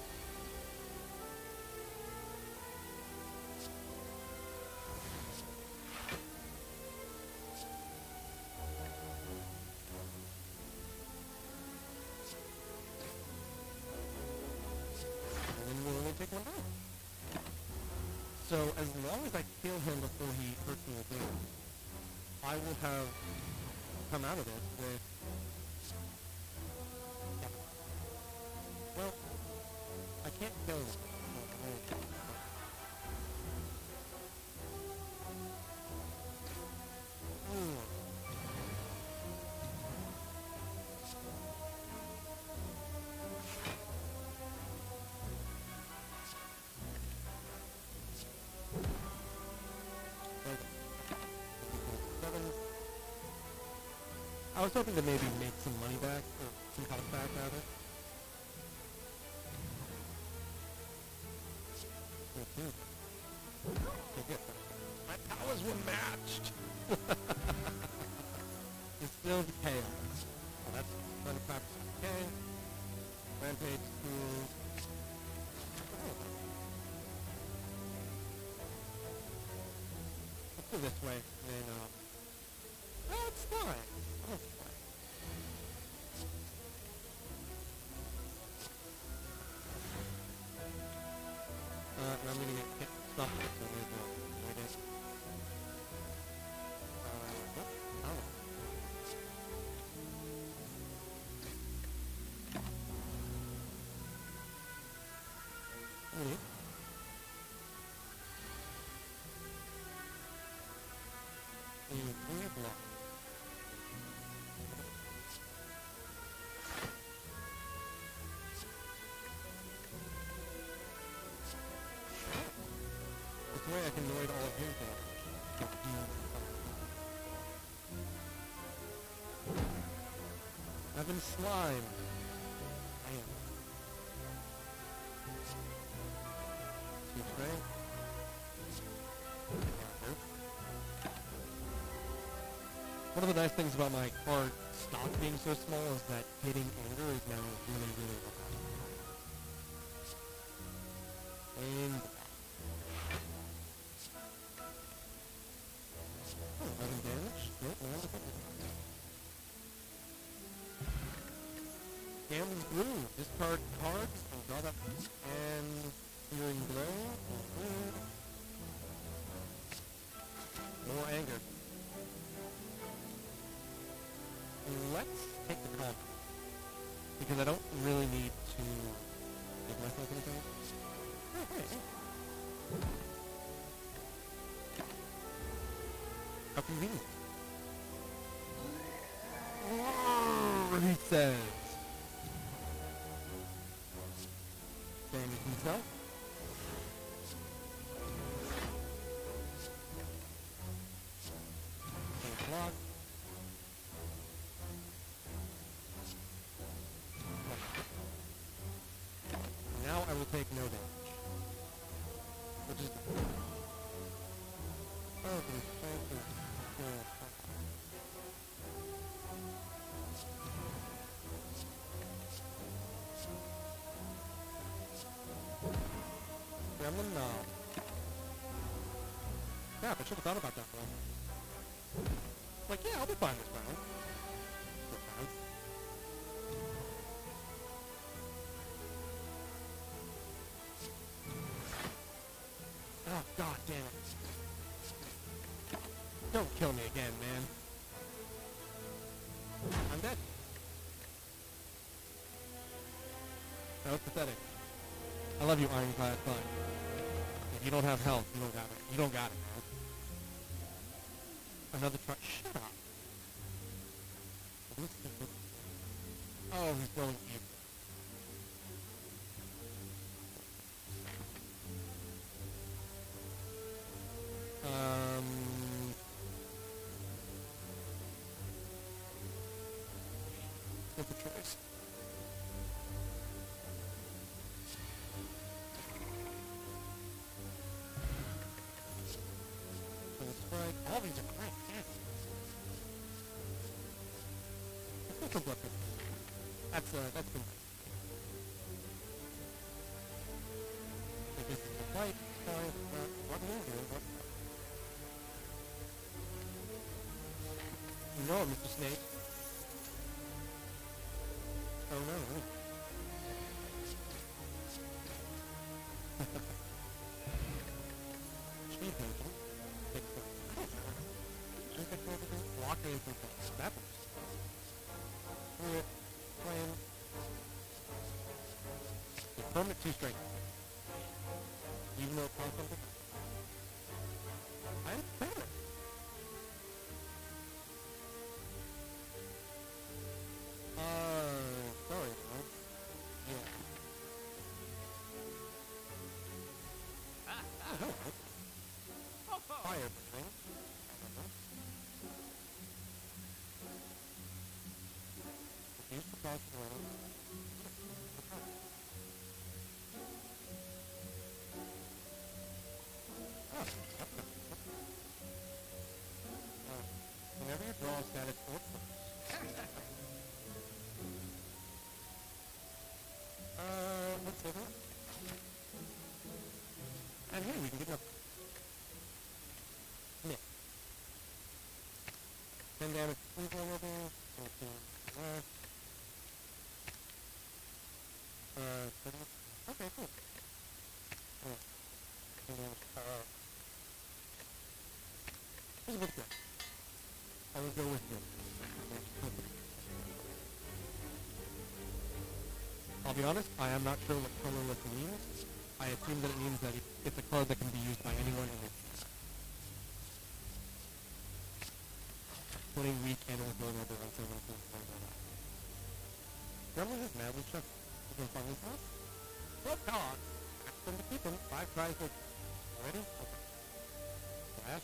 S1: And then we'll only take one down. So as long as I kill him before he hurts me again, I will have come out of this with... Yeah. Well, I can't kill him. Ooh. I was hoping to maybe make some money back, or some health back out of it. Okay. Okay, good. My powers were matched! It's still the chaos. Well, that's twenty-five percent okay. Rampage tools. Oh. Let's go this way, and then, um... oh, it's fine. Oh, it's fine. Uh, and I'm gonna get hit stuff, so there's no there it is. Uh, what? Oh. Okay. And bring it block. This way I can avoid all of his damage. I've been slime. I am. Excuse me. One of the nice things about my card stock being so small is that hitting anger is now really, really rough. And oh, eleven damage? Nope, wonderful. Gambler's Brew. Discard cards and draw that. And Searing Blow. Mm-hmm. More anger. Let's take the comp. Because I don't really need to give myself anything. Oh, wait. How convenient. Oh, he says. Damage himself. Can't block. Now I will take no damage. Which is... oh, the strength is... yeah. Gremlin knob. Crap, I should have thought about that one. Like, yeah, I'll be fine this round. This round. Oh, god damn it. Don't kill me again, man. I'm dead. That was pathetic. I love you, Ironclad, but if you don't have health, you don't got it. You don't got it, man. Another try. Shut up. Oh, he's going evil. Right. All these are great. Yes. Let's go blood pressure. That's, uh, that's been nice. So this is the fight. Sorry, uh, what are you doing? What? No, Mister Snake. Oh no, really? Speed painting. Take the... Drink it over there. Block it from the snappers. Through it. Flame. The permanent two strength. Even though it costs something? I'm better. Uh, sorry, bro. Yeah. Ah, ah, hello. Fire thing. Use the cost of oil. Oh, that's good. Uh, whenever you draw a static sword first. Uh, let's see that. And hey, we can get enough. Yeah. ten damage to vulnerable. fourteen left. Uh, seven. Okay, cool. Yeah. ten damage. Uh, this is a bit good. I will go with you. I'll be honest, I am not sure what colorless means. I assume that it means that it's a card that can be used by anyone in it. Putting weak and or vulnerable on someone who's vulnerable. Gremlin is mad with Chuck. You gonna find this house? Well, dog! Ask them to keep him. Five tries with... Ready? Okay. Flash.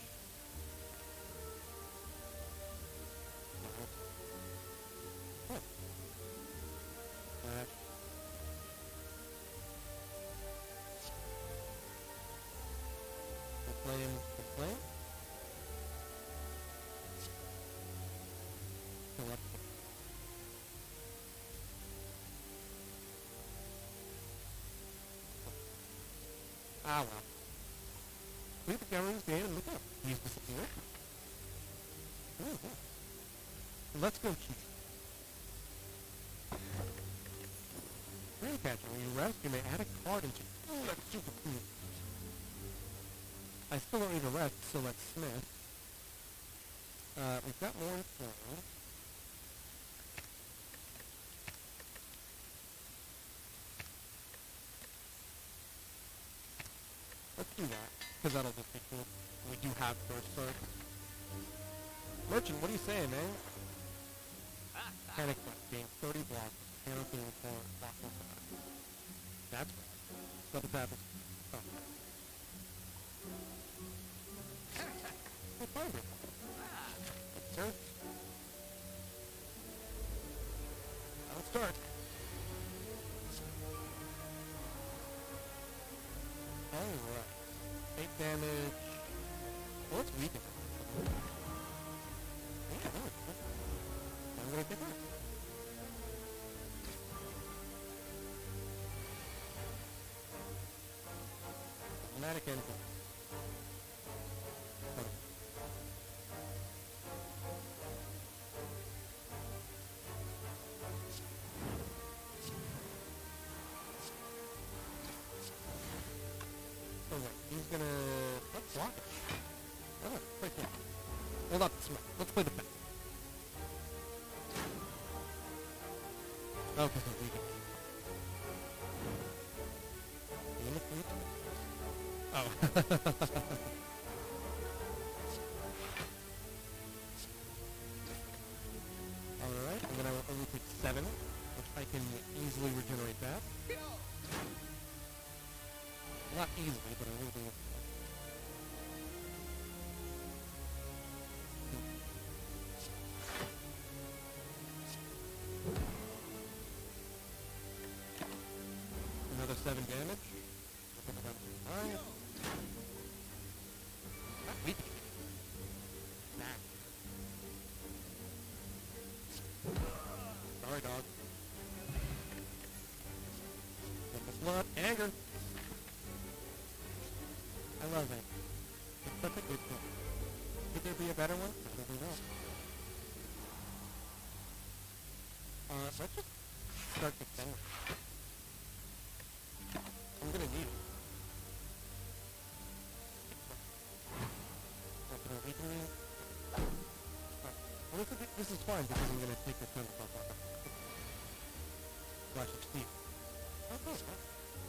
S1: What? Flash. Flame, flame. Corrupt. Ah well. Leave the camera in his game and look up. He's disappeared. Oh, yeah. Let's go cheat. Dreamcatcher, when you rest, you may add a card into... Oh, that's super cool. I still don't need to rest, so let's smith. Uh, we've got more info. Let's do that, because that'll just be cool. We do have first start. Merchant, what are you saying, man? Panic Quest, gain thirty blocks, canopy for block one side. That's right. Double tap is... Oh. Hey, find it. Sir? I'll start. Alright. eight damage. Well, it's weak. Yeah, no, it's good. I'm gonna take that. Dramatic engine. He's gonna... Let's block it. Oh, play block. Well, not the smack. Let's play the back. Okay, so we go. Oh. Alright, and then I will only take seven, which I can easily regenerate that. Not easily, but I will do it. Another seven damage. Alright. Not weak. I love it. It's such a good thing. Could there be a better one? Probably not. Uh, let's just start the center. I'm gonna need it. Well, this, is, this is fine because I'm gonna take the turn off. Flash of steam. Oh, oh, oh.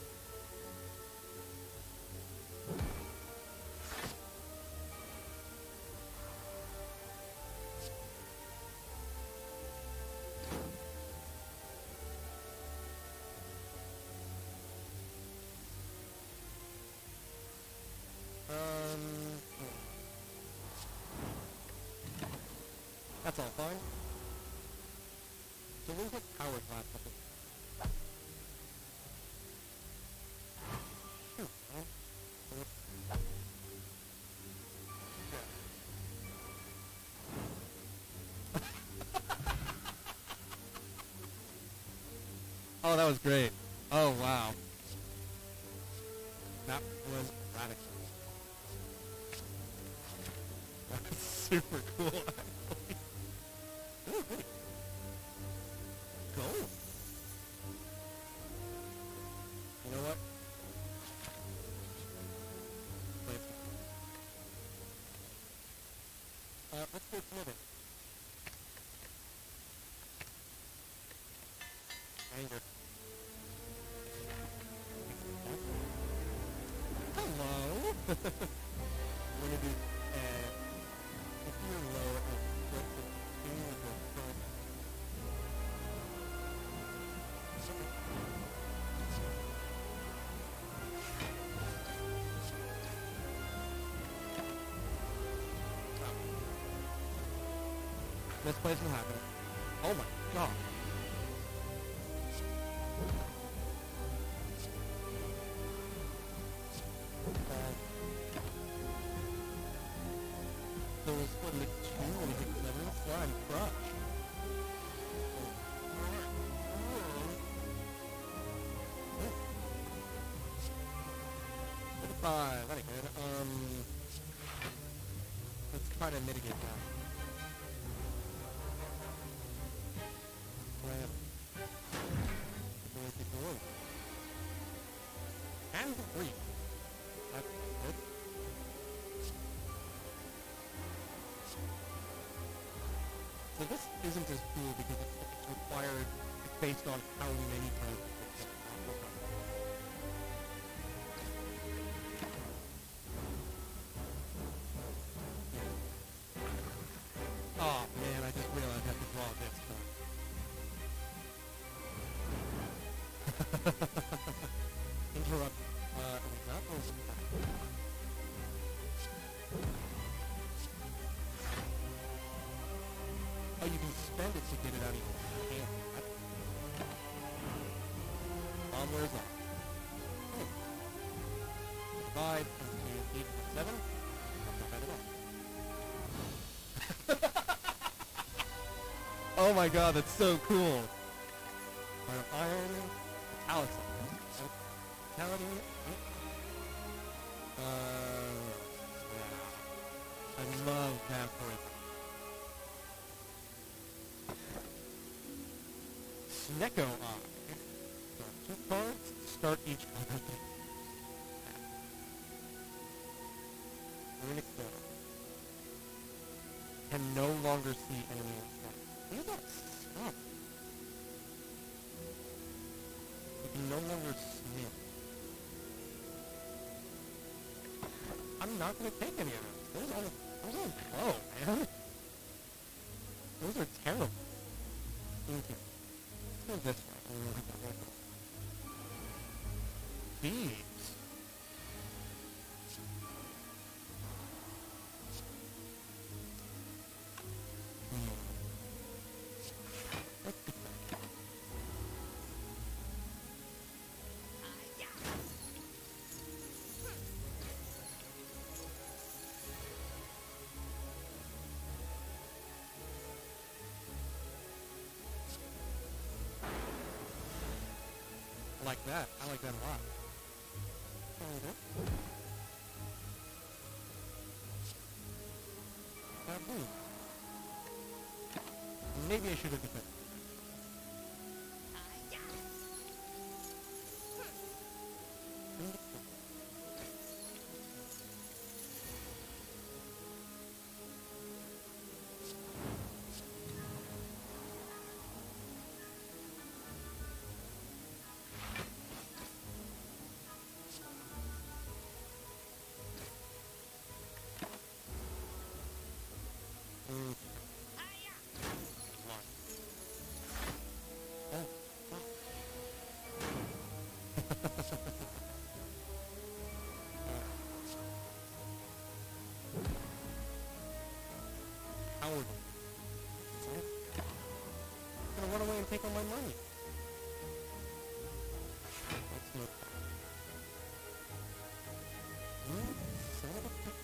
S1: That's all fine. So where's like power last couple? Shoot, man. Oh, that was great. Oh, wow. That was radical. That was super cool, actually. Ooh, good. Go. You know what? Wait. Uh, let's go smooth it. Anger. Hello. I'm gonna do, uh, if you're low, I'll put the thing with the front. This place will happen. Oh my god. There was what, like two when he hit seven? Slime crush. Five, very good. Um, let's try to mitigate that. Grab. Keep going. And three. That's good. So this isn't as cool because it's, it's required based on how many times it's hit. Oh man, I just realized I have to draw this time. Interrupt. Uh, was that or was that? Oh, you can spend it to get it out of your hand. Bomb wears off. Oh. Divide into eight and seven. That's not bad at all. Oh my god, that's so cool. Iron, Alex. Vitality. Uh, yeah. I love vampirism. Snecko Eye. So two cards, start each card. Runic Battle. Can no longer see enemy in front. Look at that stuff. You can no longer sniff. I'm not going to take any of those. Those are, those are low, man. Those are terrible. Thank you. Let's go this way. I don't know what that was. Bees. Like that. I like that a lot. Hmm. Maybe I should have defended. Howard. I'm gonna run away and take all my money. That's no fun. Hmm? Son of a bitch.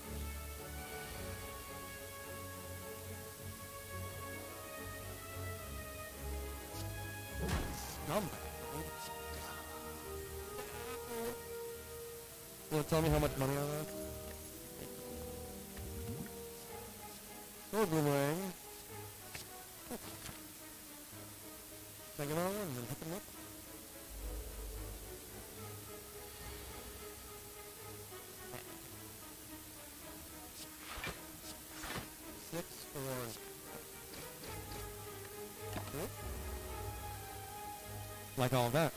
S1: Scumbag. You wanna tell me how much money I have? Sword boomerang. Second on one and then hit them up. Six for one. Good. Like all that.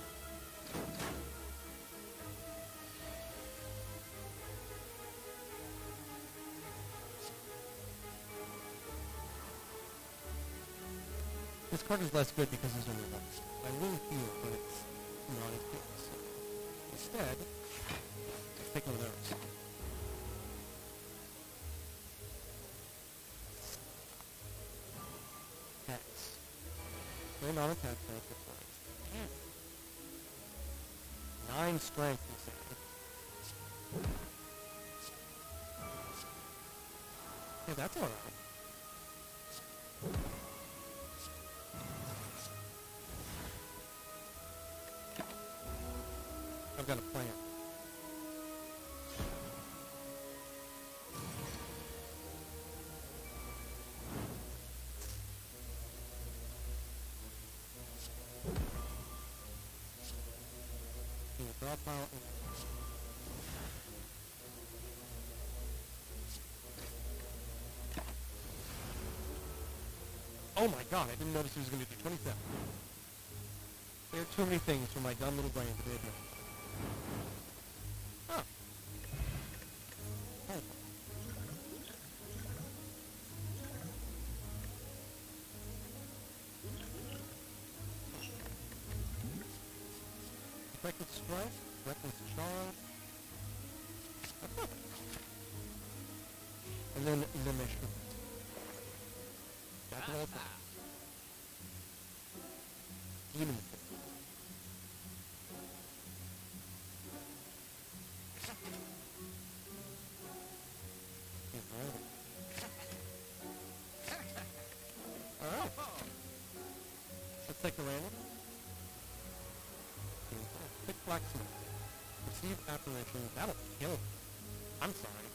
S1: This card is less good because there's only one. I will heal, but it's not as good. So instead, let's take one of those. Attacks. They're not attacks, they're attacks. Nine strength, you say. Yeah, that's alright. I've got a plan. Okay, draw pile in. Oh my god, I didn't notice he was going to do twenty-seven. There are too many things for my dumb little brain to be ignorant. Oh. Oh. Effective strike, reckless charge. That's not bad. And then the mission. That's all time. Demon. Alright. Let's take a random. Pick blacksmith. Receive apparition. That'll kill him. I'm sorry.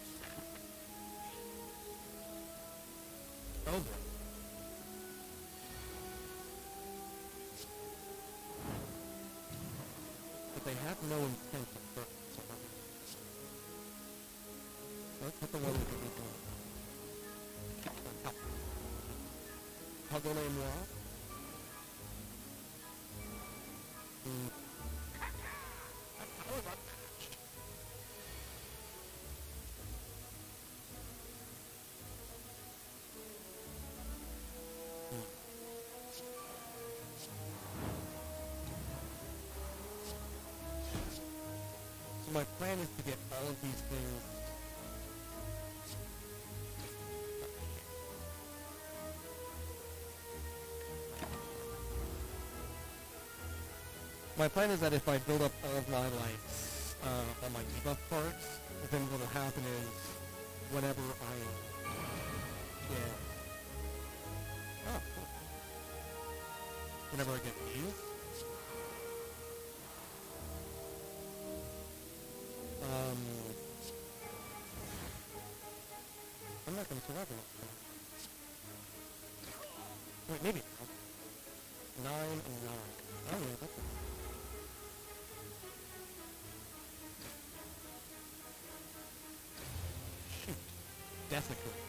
S1: Oh boy. But they have no intent to hurt, so let's hit the one with the people. Pardonnez-moi. Hmm. How is that? Hmm. So my plan is to get all of these things. My plan is that if I build up all of my, like, uh, all my debuff cards, then what'll happen is, whenever I get... Oh, cool. Whenever I get these... Um... I'm not gonna survive enough. Wait, maybe now. Nine and nine. Oh yeah, that's it. Shoot. Desecrate,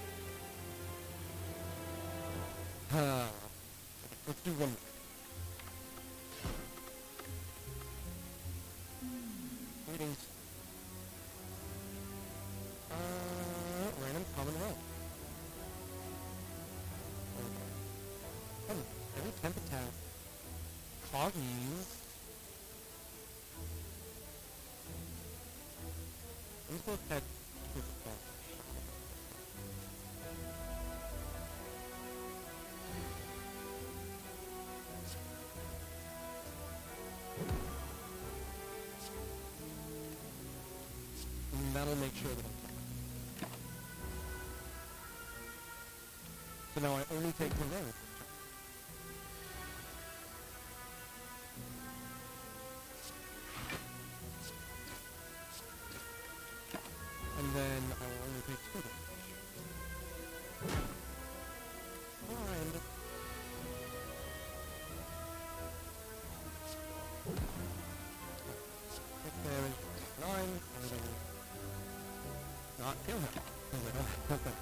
S1: huh? Uh, let's do one more. Greetings. Uh, random common realm. Oh, every tenth attack. Coggies. These both had kids at that. And that'll make sure that I'm fine. So now I only take ten damage. And then I will only take two damage. And six damage, nine, and then not kill him. Because I don't have that.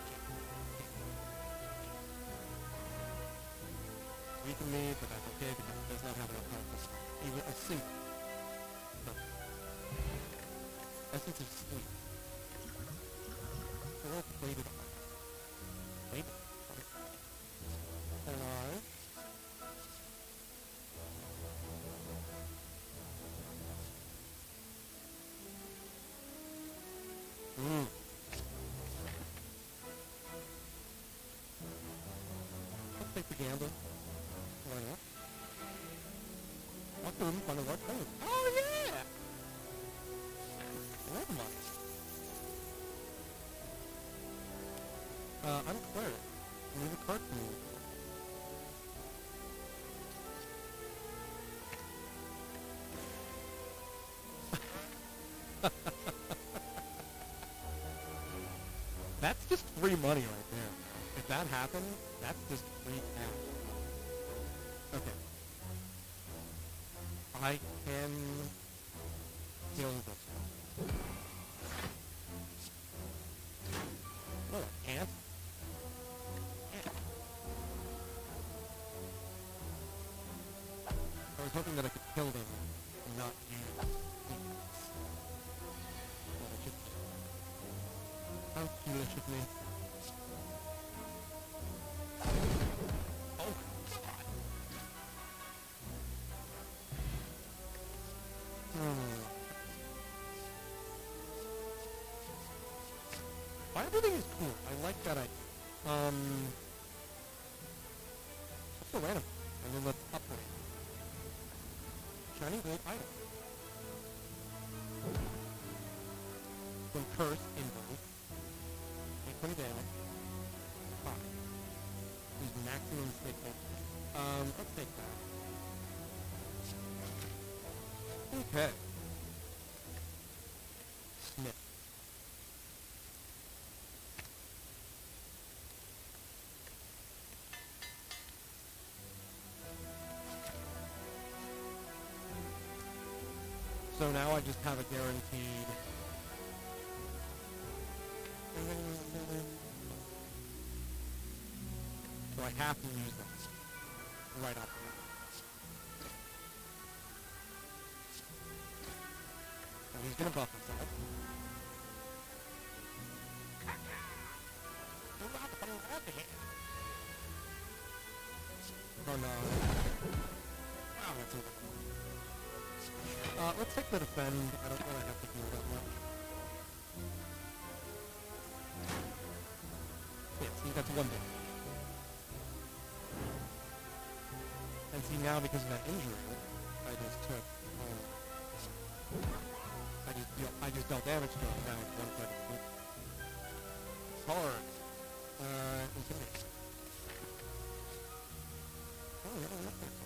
S1: Weaken me, but that's okay because it does not have enough health. Even a single. No. Essence of sleep. They're all plated on. Wait. And I... Mmm. Let's take the gamble. Why not? What's the room on the right side? Oh yeah! Red money. Uh, I'm cleric. Leave a card for me. That's just free money right there. If that happens, that's just free cash. Okay. I can kill this one. Oh, ant? Ant. I was hoping that I could kill them and not use things. But I just... How foolish of me. Oh, God. Hmm. Why everything is cool? I like that idea. Um... What's the random? And then let's upgrade. Shiny gold item. When cursed, invoke. Take twenty damage. Five. Use maximum stick. Um, let's take that. Okay. Smith. So now I just have a guaranteed... So I have to use them. Right up. And he's gonna buff himself. Oh no. Wow, that's over. Uh, let's take the defend. I don't really have to do that much. Yeah, see, that's one damage. And see, now because of that injury, I just took, um, I just, deal, I just dealt damage to him. Now it's one side of the It's hard. Uh, intimidate. Oh, yeah, that's not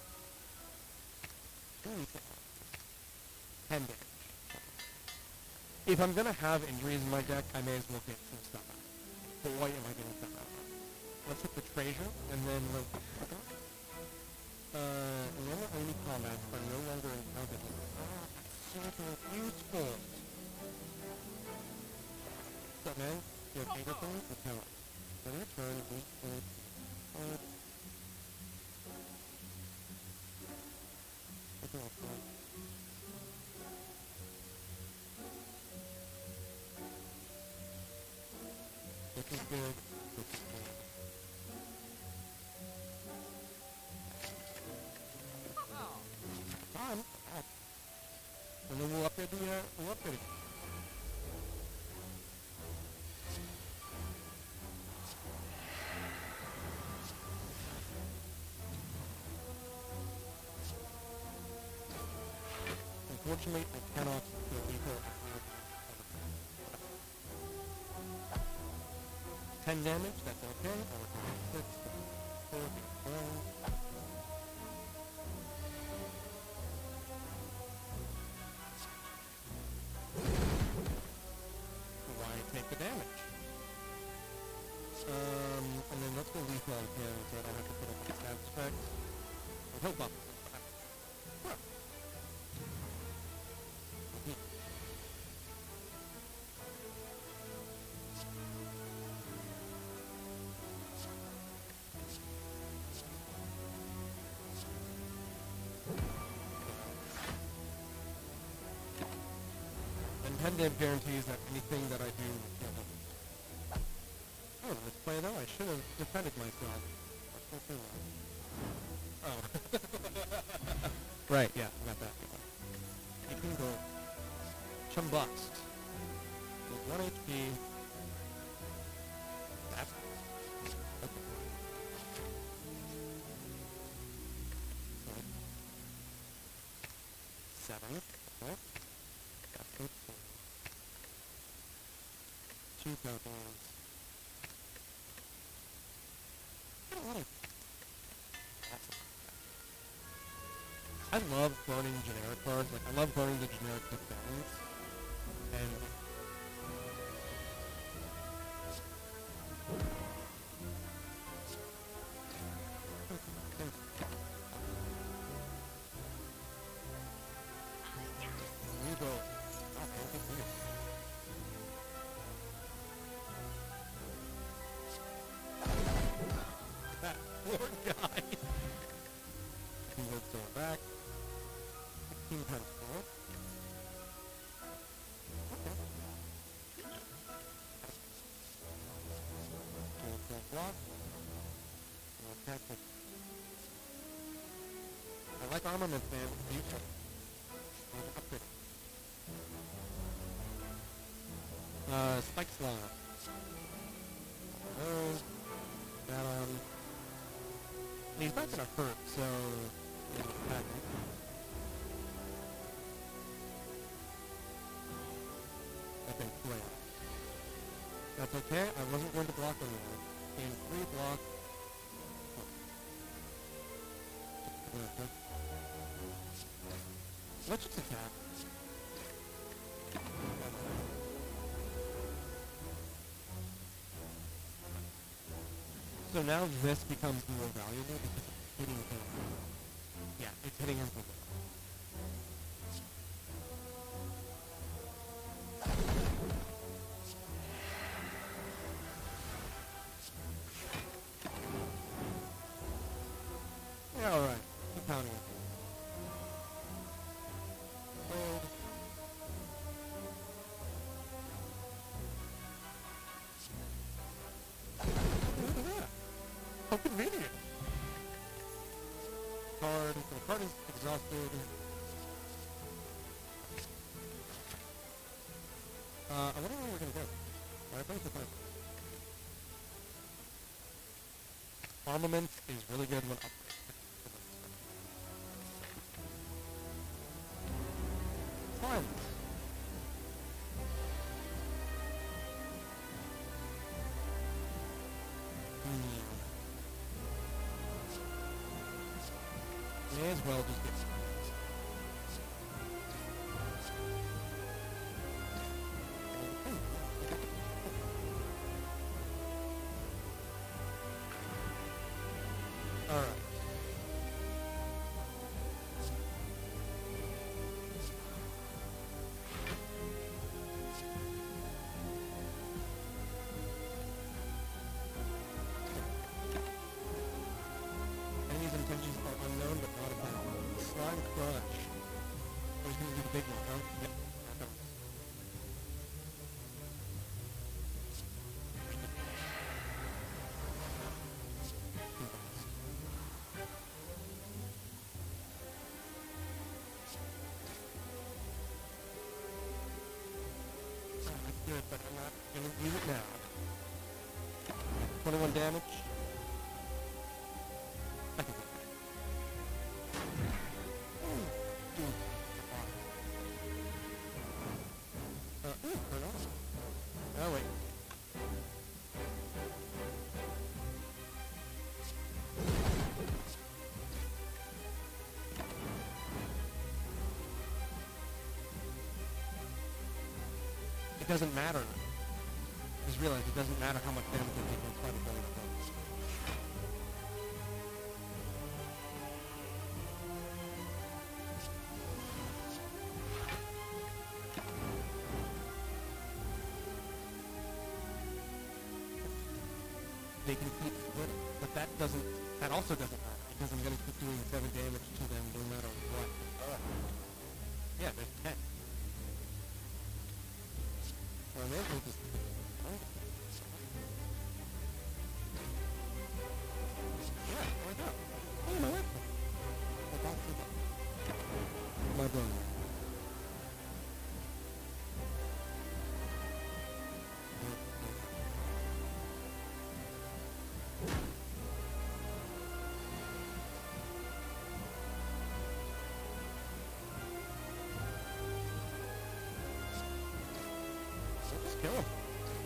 S1: so fun. ten damage. If I'm gonna have injuries in my deck, I may as well get some stuff out. boy, am I getting set up. Let's hit the treasure, and then we'll... Uh, remember enemy combats are no longer encountered. Ah, super useful! What's up, man? You have favorite things? Let's go. On your turn, we can... Uh... What's the next one? This is good. This is good. Time. And then we'll upgrade the, uh, we'll upgrade it. Unfortunately, I cannot do lethal. ten damage, that's okay. I would have six, four, one. Why take the damage? Um, and then let's go lethal on him so I don't have to put up the stab effect. Or he'll buff. Huh. ten damage guarantees that anything that I do will kill him. Oh, let's play though. I should have defended myself. Oh. Right, yeah, I got that. eighteen gold. Chumbust. With one H P. That's okay. Seven. Okay. That's good. Two tokens. Got a lot of... I love burning generic cards. Like, I love burning the generic defense. And... You go. Okay, good for you. That poor guy. Let's go back. sixteen times four. Okay. We'll full block. We'll attack it. I like armaments, man. It's useful. We'll upgrade it. Uh, spike slot. Those. That on. He's not gonna hurt, so we'll attack him. I've been playing. That's okay, I wasn't going to block anyone. Gain three block. Oh. Let's just attack. So now this becomes more valuable because it's hitting him. Yeah, it's hitting him. Yeah, alright. Keep pounding it. Hold. Look at that. How convenient. Card. The card is exhausted. Uh, I wonder where we're gonna go. Alright, bring it to five. Armament is really good when upgraded. Fine. Hmm. May as well just get some. good, but I'm not going to use it now. twenty-one damage. I can do it. Uh, ooh, very awesome. Oh, wait. It doesn't matter. I just realized it doesn't matter how much damage I take on five ability points. They can keep splitting, but that doesn't, that also doesn't matter, because I'm going to keep doing seven damage to them no matter what. Uh, yeah, there's ten. So I may as well just, oh. Yeah, why not? Oh, my weapon. I got to that. My brother. Just kill him.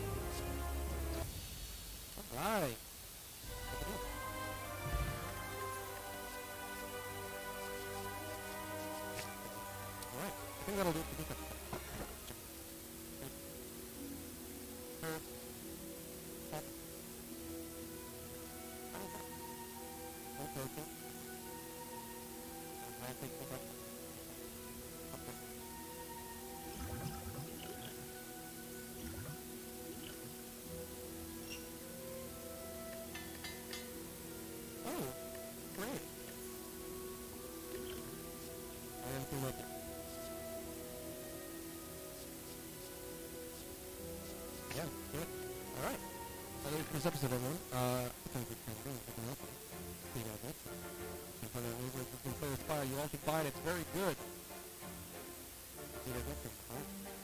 S1: Alright. Alright. I think that'll do it for this episode. Okay, okay. I think we'll have okay. Oh, great. I am too lucky. Yeah, good. Alright. That's it for this episode, everyone. Uh, I think we can do something else. See you guys next time. So for that reason, if you can play with fire, you all should buy it. It's very good. See you guys next time. Bye.